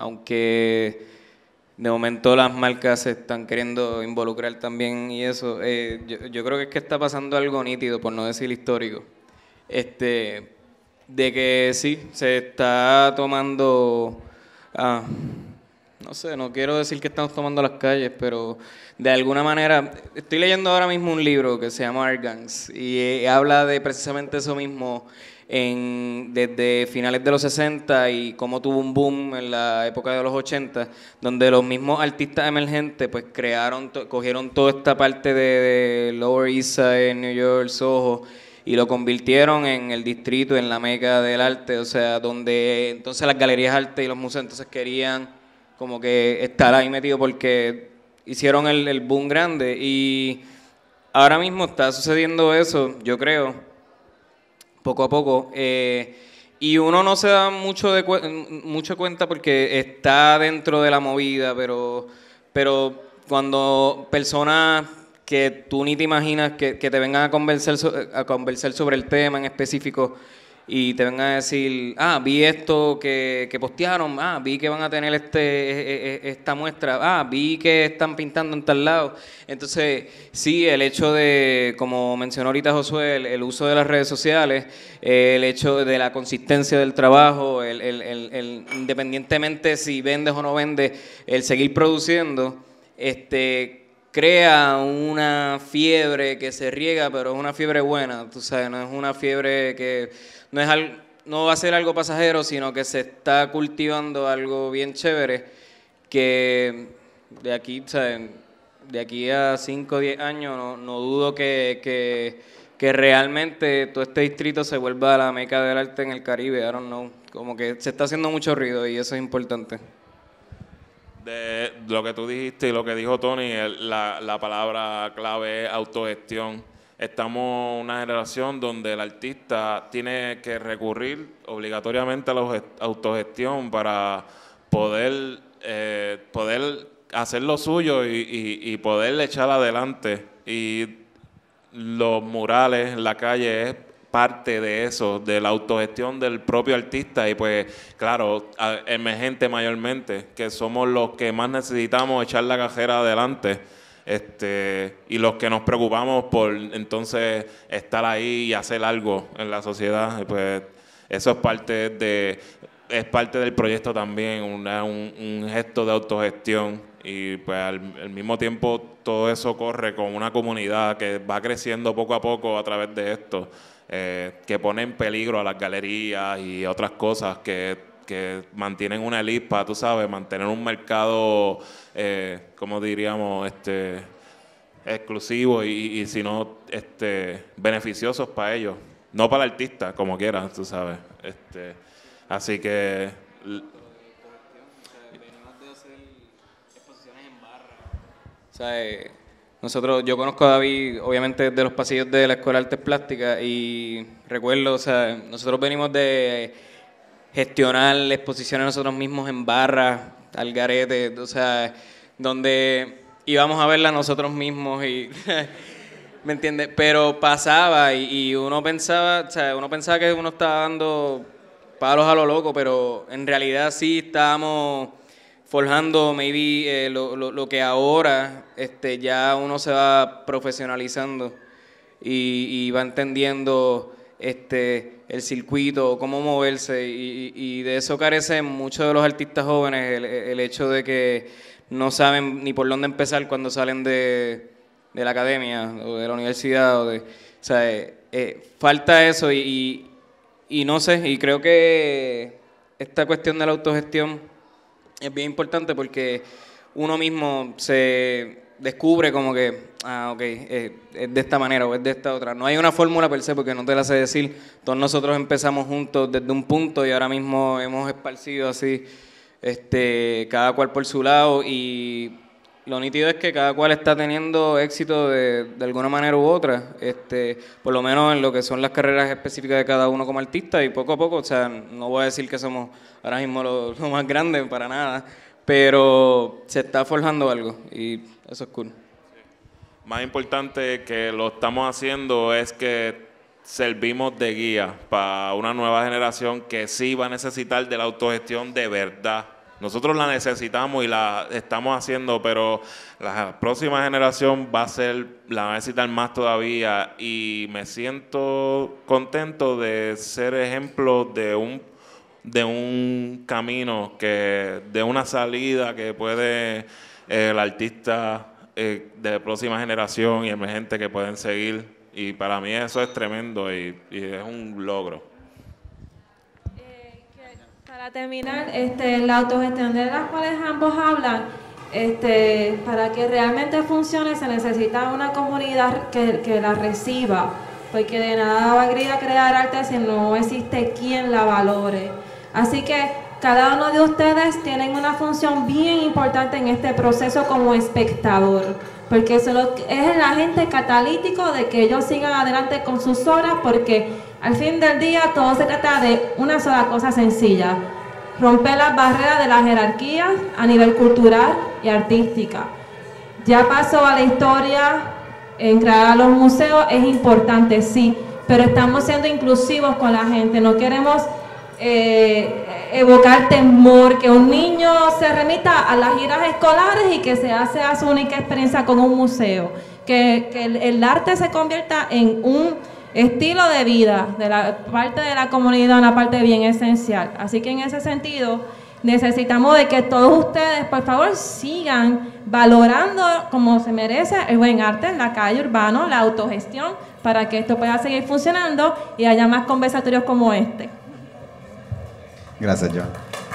aunque de momento las marcas se están queriendo involucrar también y eso, eh, yo, yo creo que es que está pasando algo nítido, por no decir histórico, este, de que sí, se está tomando, ah, no sé, no quiero decir que estamos tomando las calles, pero de alguna manera, estoy leyendo ahora mismo un libro que se llama Art Gangs y eh, habla de precisamente eso mismo en, desde finales de los sesenta y cómo tuvo un boom en la época de los ochenta, donde los mismos artistas emergentes pues crearon, to, cogieron toda esta parte de, de Lower East Side, New York, Soho, y lo convirtieron en el distrito, en la meca del arte, o sea, donde entonces las galerías de arte y los museos entonces querían como que estar ahí metido porque hicieron el, el boom grande y ahora mismo está sucediendo eso, yo creo, poco a poco, eh, y uno no se da mucho de cu mucho cuenta porque está dentro de la movida, pero, pero cuando personas que tú ni te imaginas que, que te vengan a convencer, so a conversar sobre el tema en específico, y te vengan a decir, ah, vi esto que, que postearon, ah, vi que van a tener este esta muestra, ah, vi que están pintando en tal lado. Entonces, sí, el hecho de, como mencionó ahorita Josué, el, el uso de las redes sociales, eh, el hecho de la consistencia del trabajo, el, el, el, el, independientemente si vendes o no vendes, el seguir produciendo, este... crea una fiebre que se riega, pero es una fiebre buena, tú sabes, no es una fiebre que no es al, no va a ser algo pasajero, sino que se está cultivando algo bien chévere, que de aquí, ¿sabes? De aquí a cinco o diez años no, no dudo que, que, que realmente todo este distrito se vuelva la meca del arte en el Caribe, I don't know, como que se está haciendo mucho ruido y eso es importante. De lo que tú dijiste y lo que dijo Tony, el, la, la palabra clave es autogestión. Estamos en una generación donde el artista tiene que recurrir obligatoriamente a la autogestión para poder, eh, poder hacer lo suyo y, y, y poder echar adelante. Y los murales en la calle es parte de eso, de la autogestión del propio artista y pues claro, emergente mayormente, que somos los que más necesitamos echar la carrera adelante, este, y los que nos preocupamos por entonces estar ahí y hacer algo en la sociedad, pues eso es parte de es parte del proyecto también, una, un, un gesto de autogestión y pues al, al mismo tiempo todo eso corre con una comunidad que va creciendo poco a poco a través de esto. Eh, que pone en peligro a las galerías y otras cosas que, que mantienen una elite para, tú sabes, mantener un mercado, eh, como diríamos, este, exclusivo y, y si no, este, beneficiosos para ellos. No para el artista, como quieras, tú sabes. Este, así que... Venimos de hacer exposiciones en barra. O sea, eh, Nosotros, yo conozco a David, obviamente, desde los pasillos de la Escuela de Artes Plásticas y recuerdo, o sea, nosotros venimos de gestionar exposiciones nosotros mismos en barras, al garete, o sea, donde íbamos a verla nosotros mismos y, ¿me entiendes? Pero pasaba y, y uno pensaba, o sea, uno pensaba que uno estaba dando palos a lo loco, pero en realidad sí estábamos forjando maybe eh, lo, lo, lo que ahora este, ya uno se va profesionalizando y, y va entendiendo este, el circuito, cómo moverse y, y de eso carecen muchos de los artistas jóvenes, el, el hecho de que no saben ni por dónde empezar cuando salen de, de la academia o de la universidad. O, de, o sea, eh, eh, falta eso y, y, y no sé, y creo que esta cuestión de la autogestión es bien importante porque uno mismo se descubre como que, ah, ok, eh, es de esta manera o es de esta otra. No hay una fórmula per se porque no te la sé decir. Todos nosotros empezamos juntos desde un punto y ahora mismo hemos esparcido así, este, cada cual por su lado y lo nítido es que cada cual está teniendo éxito de, de alguna manera u otra, este, por lo menos en lo que son las carreras específicas de cada uno como artista y poco a poco, o sea, no voy a decir que somos ahora mismo lo, lo más grande para nada, pero se está forjando algo y eso es cool. Más importante que lo estamos haciendo es que servimos de guía para una nueva generación que sí va a necesitar de la autogestión de verdad. Nosotros la necesitamos y la estamos haciendo, pero la próxima generación va a ser, la va a necesitar más todavía y me siento contento de ser ejemplo de un de un camino, que de una salida que puede eh, el artista eh, de la próxima generación y emergente que pueden seguir y para mí eso es tremendo y, y es un logro. Eh, que, para terminar, este, la autogestión de las cuales ambos hablan, este, para que realmente funcione se necesita una comunidad que, que la reciba, porque de nada va a crear arte si no existe quien la valore. Así que cada uno de ustedes tienen una función bien importante en este proceso como espectador, porque eso es el agente catalítico de que ellos sigan adelante con sus obras, porque al fin del día todo se trata de una sola cosa sencilla: romper las barreras de las jerarquías a nivel cultural y artística. Ya pasó a la historia en crear los museos, es importante, sí, pero estamos siendo inclusivos con la gente, no queremos eh, evocar temor, que un niño se remita a las giras escolares y que sea, sea su única experiencia con un museo, que, que el, el arte se convierta en un estilo de vida, de la parte de la comunidad, una parte bien esencial. Así que en ese sentido necesitamos de que todos ustedes, por favor, sigan valorando como se merece el buen arte en la calle urbana, la autogestión, para que esto pueda seguir funcionando y haya más conversatorios como este. Gracias, Joan.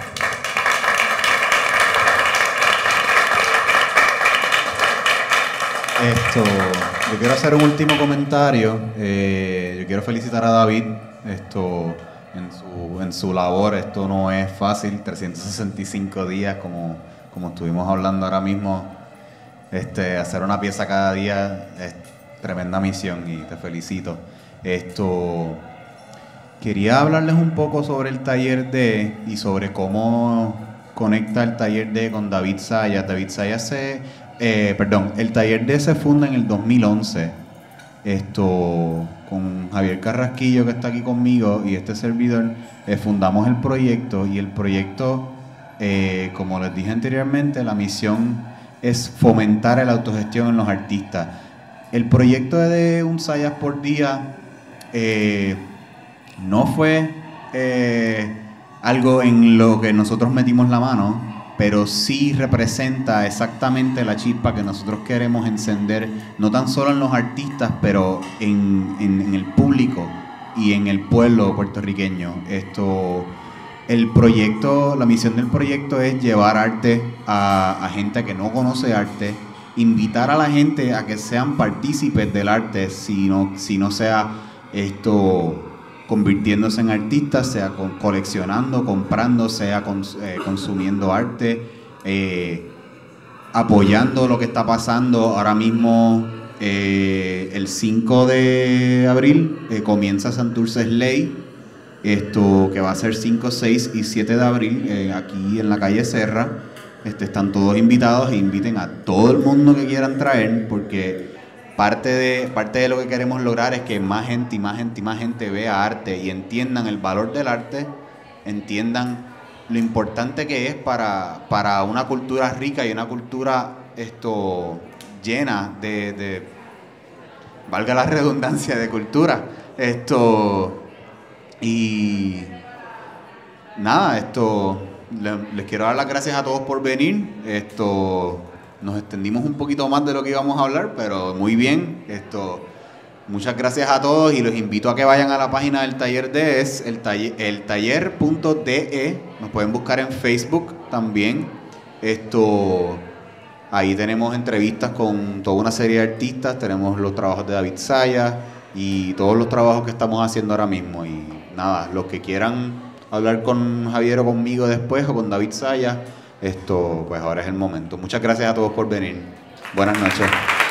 Esto, yo quiero hacer un último comentario. Eh, yo quiero felicitar a David. Esto, en su, en su labor, esto no es fácil, trescientos sesenta y cinco días, como, como estuvimos hablando ahora mismo. Este, hacer una pieza cada día es tremenda misión y te felicito. Esto, quería hablarles un poco sobre el taller D y sobre cómo conecta el taller D con David Zayas. David Zayas se, eh, perdón, el taller D se funda en el dos mil once. Esto, con Javier Carrasquillo, que está aquí conmigo, y este servidor, eh, fundamos el proyecto, y el proyecto, eh, como les dije anteriormente, la misión es fomentar la autogestión en los artistas. El proyecto de Un Zayas por Día eh, no fue eh, algo en lo que nosotros metimos la mano, pero sí representa exactamente la chispa que nosotros queremos encender, no tan solo en los artistas, pero en, en, en el público y en el pueblo puertorriqueño. Esto, el proyecto, la misión del proyecto es llevar arte a, a gente que no conoce arte, invitar a la gente a que sean partícipes del arte, si no, si no sea esto convirtiéndose en artistas, sea con, coleccionando, comprando, sea con, eh, consumiendo arte, eh, apoyando lo que está pasando. Ahora mismo, eh, el cinco de abril, eh, comienza Santurce Ley, esto que va a ser cinco, seis y siete de abril, eh, aquí en la calle Serra. Este, están todos invitados e inviten a todo el mundo que quieran traer, porque Parte de, parte de lo que queremos lograr es que más gente y más gente y más gente vea arte y entiendan el valor del arte, entiendan lo importante que es para, para una cultura rica y una cultura esto llena de, de, valga la redundancia, de cultura. Esto, y nada, esto, le, les quiero dar las gracias a todos por venir. Esto... Nos extendimos un poquito más de lo que íbamos a hablar, pero muy bien. Esto, muchas gracias a todos y los invito a que vayan a la página del taller D, es el taller, el taller punto D E. Nos pueden buscar en Facebook también. Esto, ahí tenemos entrevistas con toda una serie de artistas, tenemos los trabajos de David Zayas y todos los trabajos que estamos haciendo ahora mismo. Y nada, los que quieran hablar con Javier o conmigo después o con David Zayas, esto, pues ahora es el momento. Muchas gracias a todos por venir. Buenas noches.